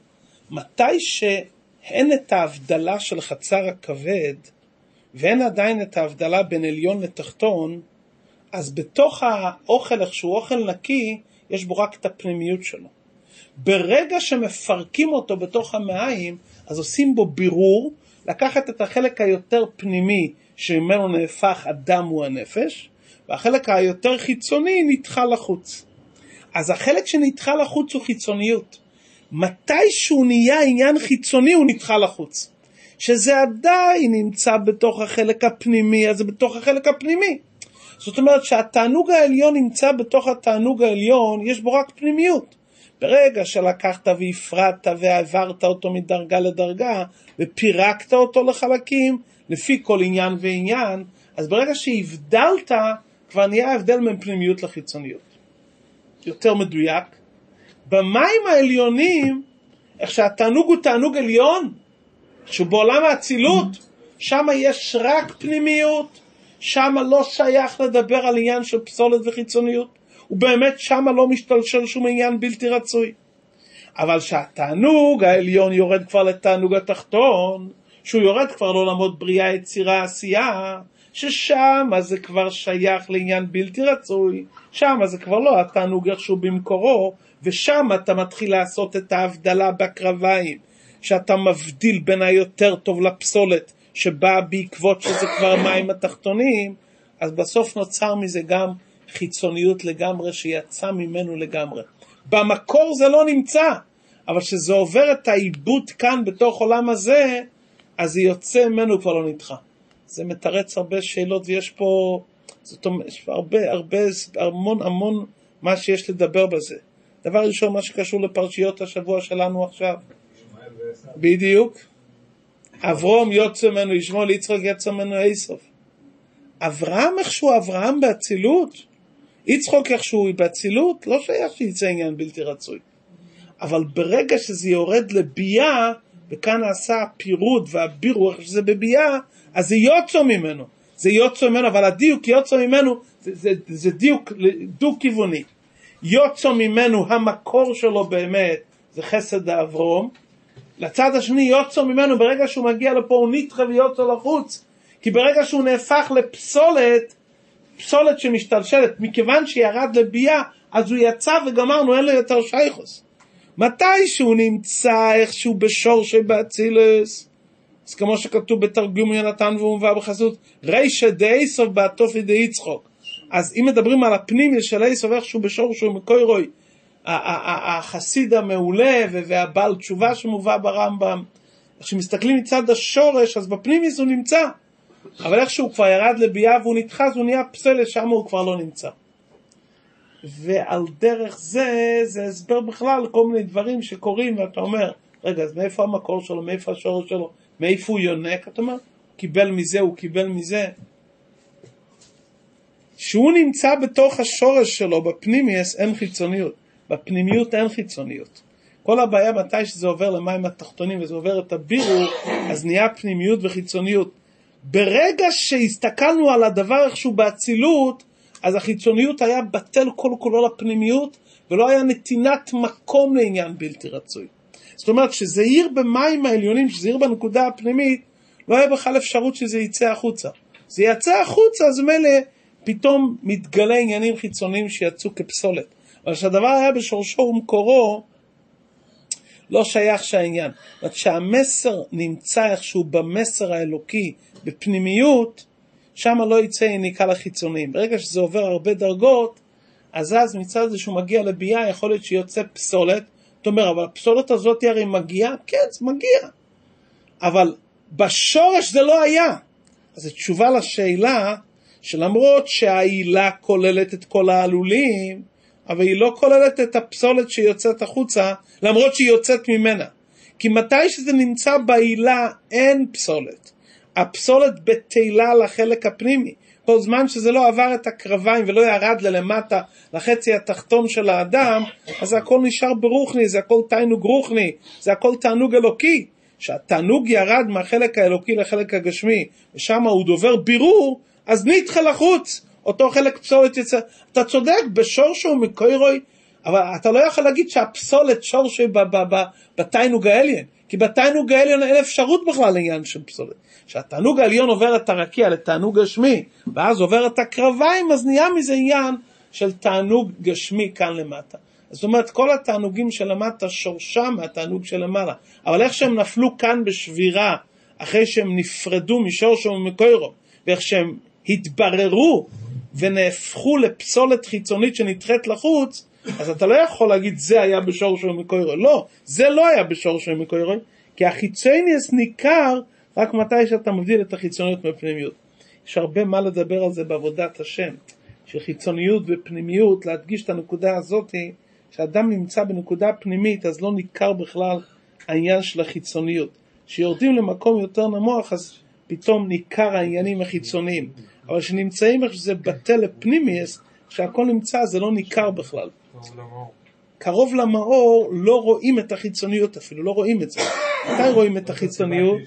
מתי שאין את ההבדלה של חצר הכבד, ואין עדיין את ההבדלה בין עליון לתחתון, אז בתוך האוכל, איך שהוא אוכל נקי, יש בו רק את הפנימיות שלו. ברגע שמפרקים אותו בתוך המעיים, אז עושים בו בירור, לקחת את החלק היותר פנימי, שממנו נהפך אדם הוא הנפש, והחלק היותר חיצוני נדחה לחוץ. אז החלק שנדחה לחוץ הוא חיצוניות. מתי שהוא נהיה עניין חיצוני הוא נדחה לחוץ. שזה עדיין נמצא בתוך החלק הפנימי, אז זה בתוך החלק הפנימי. זאת אומרת שהתענוג העליון נמצא בתוך התענוג העליון, יש בו רק פנימיות. ברגע שלקחת והפרדת והעברת אותו מדרגה לדרגה, ופירקת אותו לחלקים, לפי כל עניין ועניין, אז ברגע שהבדלת, כבר נהיה הבדל בין פנימיות לחיצוניות. יותר מדויק, במים העליונים, איך שהתענוג הוא תענוג עליון, שבעולם האצילות, שם יש רק פנימיות, שם לא שייך לדבר על עניין של פסולת וחיצוניות, ובאמת שם לא משתלשל שום עניין בלתי רצוי. אבל שהתענוג העליון יורד כבר לתענוג התחתון, שהוא יורד כבר לא לעמוד בריאה, יצירה, עשייה, ששם זה כבר שייך לעניין בלתי רצוי, שם זה כבר לא התענוג איכשהו במקורו, ושם אתה מתחיל לעשות את ההבדלה בקרביים, שאתה מבדיל בין היותר טוב לפסולת, שבאה בעקבות שזה כבר מים התחתונים, אז בסוף נוצר מזה גם חיצוניות לגמרי, שיצא ממנו לגמרי. במקור זה לא נמצא, אבל שזה עובר את העיבוד כאן בתוך עולם הזה, אז זה יוצא ממנו כבר לא נדחה. זה מתרץ הרבה שאלות, ויש פה, זאת אומרת, יש פה הרבה, הרבה, המון, המון מה שיש לדבר בזה. דבר ראשון, מה שקשור לפרשיות השבוע שלנו עכשיו. בדיוק. אברהם יוצא ממנו, ישמעאל, יצחק יצא ממנו עשיו. אברהם איכשהו אברהם באצילות, יצחק איכשהו באצילות, לא שייך שיצא עניין בלתי רצוי. אבל ברגע שזה יורד לבייה, וכאן נעשה הפירוד והבירור, איך שזה בבייה, אז זה יוצא ממנו. זה יוצא ממנו, אבל הדיוק יוצא ממנו, זה, זה, זה דיוק דו-כיווני. יוצא ממנו, המקור שלו באמת, זה חסד אברהם. לצד השני יוצא ממנו, ברגע שהוא מגיע לפה הוא נדחה ויוצא לחוץ. כי ברגע שהוא נהפך לפסולת, פסולת שמשתלשלת, מכיוון שירד לבייה, אז הוא יצא וגמרנו, אין לו יותר שייכוס. מתי שהוא נמצא איכשהו בשור שבאצילס, אז כמו שכתוב בתרגום יונתן ומובא בחסות, רישא דעשיו בעטופי דעיצחוק. אז אם מדברים על הפנימי של עשיו איכשהו בשור שהוא מקוירוי, החסיד המעולה והבעל תשובה שמובא ברמב"ם, כשמסתכלים מצד השורש, אז בפנימיס הוא נמצא. אבל איך שהוא כבר ירד לבייה והוא נדחז, הוא נהיה פסלת, שם הוא כבר לא נמצא. ועל דרך זה, זה הסבר בכלל כל מיני דברים שקורים, ואתה אומר, רגע, אז מאיפה המקור שלו, מאיפה השורש שלו, מאיפה הוא יונק, אתה אומר, קיבל מזה, הוא קיבל מזה. שהוא נמצא בתוך השורש שלו, בפנימיס אין חיצוניות. בפנימיות אין חיצוניות. כל הבעיה מתי שזה עובר למים התחתונים וזה עובר את הבירור, אז נהיה פנימיות וחיצוניות. ברגע שהסתכלנו על הדבר איכשהו באצילות, אז החיצוניות היה בטל כל כולו לפנימיות, ולא היה נתינת מקום לעניין בלתי רצוי. זאת אומרת, שזה עיר במים העליונים, שזה עיר בנקודה הפנימית, לא היה בכלל אפשרות שזה יצא החוצה. זה יצא החוצה, אז מלא פתאום מתגלה עניינים חיצוניים שיצאו כפסולת. אבל שהדבר היה בשורשו ומקורו, לא שייך שהעניין. זאת אומרת שהמסר נמצא איכשהו במסר האלוקי, בפנימיות, שם לא יצא יניקה לחיצוניים. ברגע שזה עובר הרבה דרגות, אז אז מצד זה שהוא מגיע לבייה, יכול להיות שיוצא פסולת. זאת אומרת, אבל הפסולת הזאת הרי מגיעה? כן, זה מגיע. אבל בשורש זה לא היה. אז זו תשובה לשאלה, שלמרות שהעילה כוללת את כל העלולים, אבל היא לא כוללת את הפסולת שיוצאת החוצה, למרות שהיא יוצאת ממנה. כי מתי שזה נמצא בעילה, אין פסולת. הפסולת בתילה לחלק הפנימי. כל זמן שזה לא עבר את הקרביים ולא ירד ללמטה לחצי התחתון של האדם, אז הכל נשאר ברוחני, זה הכל תענוג רוחני, זה הכל תענוג אלוקי. שהתענוג ירד מהחלק האלוקי לחלק הגשמי, ושם הוא דובר בירור, אז נדחה לחוץ. אותו חלק פסולת יצא. אתה צודק, בשורשו מקוירוי, אבל אתה לא יכול להגיד שהפסולת שורש בתענוג העליון, כי בתענוג העליון אין אפשרות בכלל לעניין של פסולת. כשהתענוג העליון עובר את הרקיע לתענוג גשמי, ואז עובר את הקרביים, אז נהיה מזה עניין של תענוג גשמי כאן למטה. זאת אומרת, כל התענוגים שלמטה שורשם מהתענוג שלמעלה, אבל איך שהם נפלו כאן בשבירה, אחרי שהם נפרדו משורשם ומקוירום, ואיך שהם התבררו ונהפכו לפסולת חיצונית שנדחת לחוץ, אז אתה לא יכול להגיד זה היה בשורשם ומקוירום. לא, זה לא היה בשורשם ומקוירום, כי החיצוניוס ניכר רק מתי שאתה מבדיל את החיצוניות מהפנימיות. יש הרבה מה לדבר על זה בעבודת השם, שחיצוניות ופנימיות, להדגיש את הנקודה הזאת, שאדם נמצא בנקודה פנימית, אז לא ניכר בכלל העניין של החיצוניות. שיורדים למקום יותר נמוך, אז פתאום ניכר העניינים החיצוניים. אבל שנמצאים איך שזה בטל לפנימיוס, שהכל נמצא, זה לא ניכר בכלל. קרוב למאור לא רואים את החיצוניות אפילו, לא רואים את זה. מתי רואים את החיצוניות?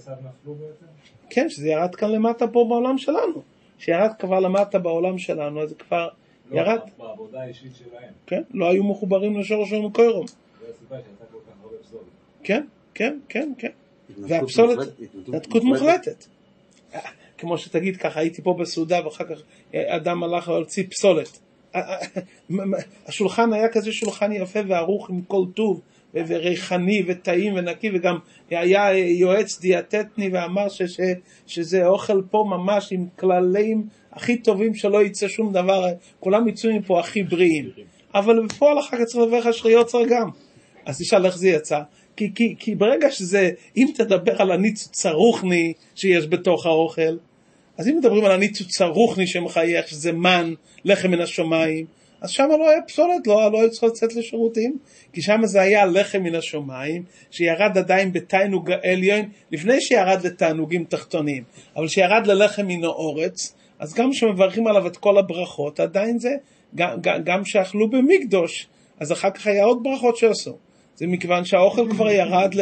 כן, שזה ירד כאן למטה פה בעולם שלנו. שירד כבר למטה בעולם שלנו, אז זה כבר ירד. בעבודה האישית שלהם. כן, לא היו מחוברים לשורש ומקוירום. זה הסיבה שאתה כל כך הרבה פסולת. כן, כן, כן, כן. והפסולת, התנתקות מוחלטת. כמו שתגיד ככה, הייתי פה בסעודה ואחר כך אדם הלך להוציא פסולת. השולחן היה כזה שולחן יפה וערוך עם כל טוב וריחני וטעים ונקי, וגם היה יועץ דיאטטני ואמר ש- שזה אוכל פה ממש עם כללים הכי טובים, שלא יצא שום דבר, כולם יצאו מפה הכי בריאים. אבל בפועל אחר כך צריך לברך השריות צר גם. אז תשאל איך זה יצא. כי, כי, כי ברגע שזה, אם תדבר על הניצוץ הרוחני שיש בתוך האוכל, אז אם מדברים על הניצוץ הרוחני שמחייך, שזה מן, לחם מן השמיים, אז שם לא היה פסולת, לא, לא היה צריך לצאת לשירותים, כי שם זה היה לחם מן השמיים, שירד עדיין בתענוג העליון, לפני שירד לתענוגים תחתונים, אבל שירד ללחם מן האורץ, אז גם שמברכים עליו את כל הברכות, עדיין זה, גם, גם, גם שאכלו במקדוש, אז אחר כך היה עוד ברכות שעשו. זה מכיוון שהאוכל כבר ירד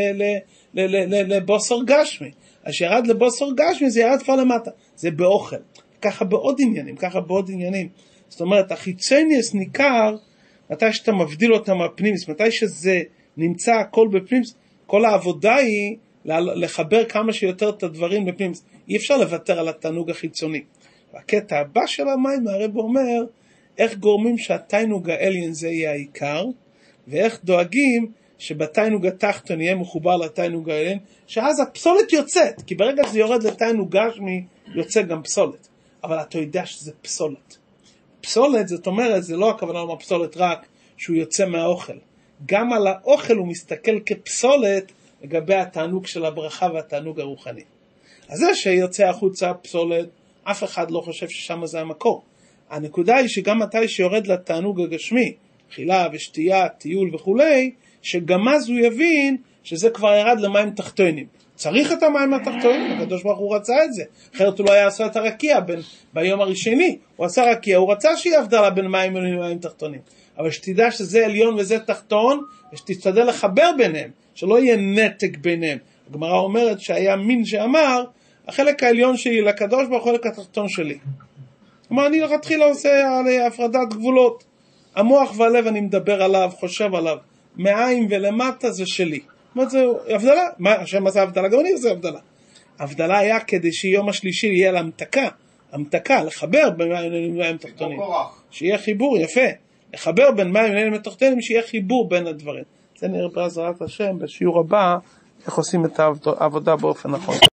לבוסר גשמי. אז שירד לבוסר גשמי, זה ירד כבר למטה. זה באוכל. ככה בעוד עניינים, ככה בעוד עניינים. זאת אומרת, החיצוניוס ניכר, מתי שאתה מבדיל אותם מהפנימיס, מתי שזה נמצא הכל בפנימיס, כל העבודה היא לחבר כמה שיותר את הדברים בפנימיס. אי אפשר לוותר על התענוג החיצוני. והקטע הבא של המים, הרב אומר, איך גורמים שהתענוג העליון זה יהיה העיקר, ואיך דואגים שבתענוג התחתון יהיה מחובר לתענוג העליון, שאז הפסולת יוצאת, כי ברגע שזה יורד לתענוג גשמי, יוצא גם פסולת. אבל אתה יודע שזה פסולת. פסולת, זאת אומרת, זה לא הכוונה לומר פסולת רק שהוא יוצא מהאוכל. גם על האוכל הוא מסתכל כפסולת לגבי התענוג של הברכה והתענוג הרוחני. אז זה שיוצא החוצה פסולת, אף אחד לא חושב ששם זה המקור. הנקודה היא שגם מתי שיורד לתענוג הגשמי, אכילה ושתייה, טיול וכולי, שגם אז הוא יבין שזה כבר ירד למים תחתונים. צריך את המים התחתונים, הקדוש ברוך הוא רצה את זה. אחרת הוא לא היה עשה את הרקיע בין, ביום הראשני. הוא עשה רקיע, הוא רצה שיהיה הבדלה בין מים ומים תחתונים. אבל שתדע שזה עליון וזה תחתון, ושתצטדל לחבר ביניהם, שלא יהיה נתק ביניהם. הגמרא אומרת שהיה מין שאמר, החלק העליון שלי לקדוש ברוך הוא, החלק התחתון שלי. כלומר, אני לכתחילה עושה על הפרדת גבולות. המוח והלב אני מדבר עליו, חושב עליו. מעיים ולמטה זה שלי. מה זה הבדלה? מה, השם עשה הבדלה? גם אני עושה הבדלה. הבדלה היה כדי שיום השלישי יהיה לה המתקה. המתקה, לחבר בין מים למים תחתונים. שיהיה חיבור, יפה. לחבר בין מים למים תחתונים, שיהיה חיבור בין הדברים. זה נראה בעזרת השם בשיעור הבא, איך עושים את העבודה באופן נכון.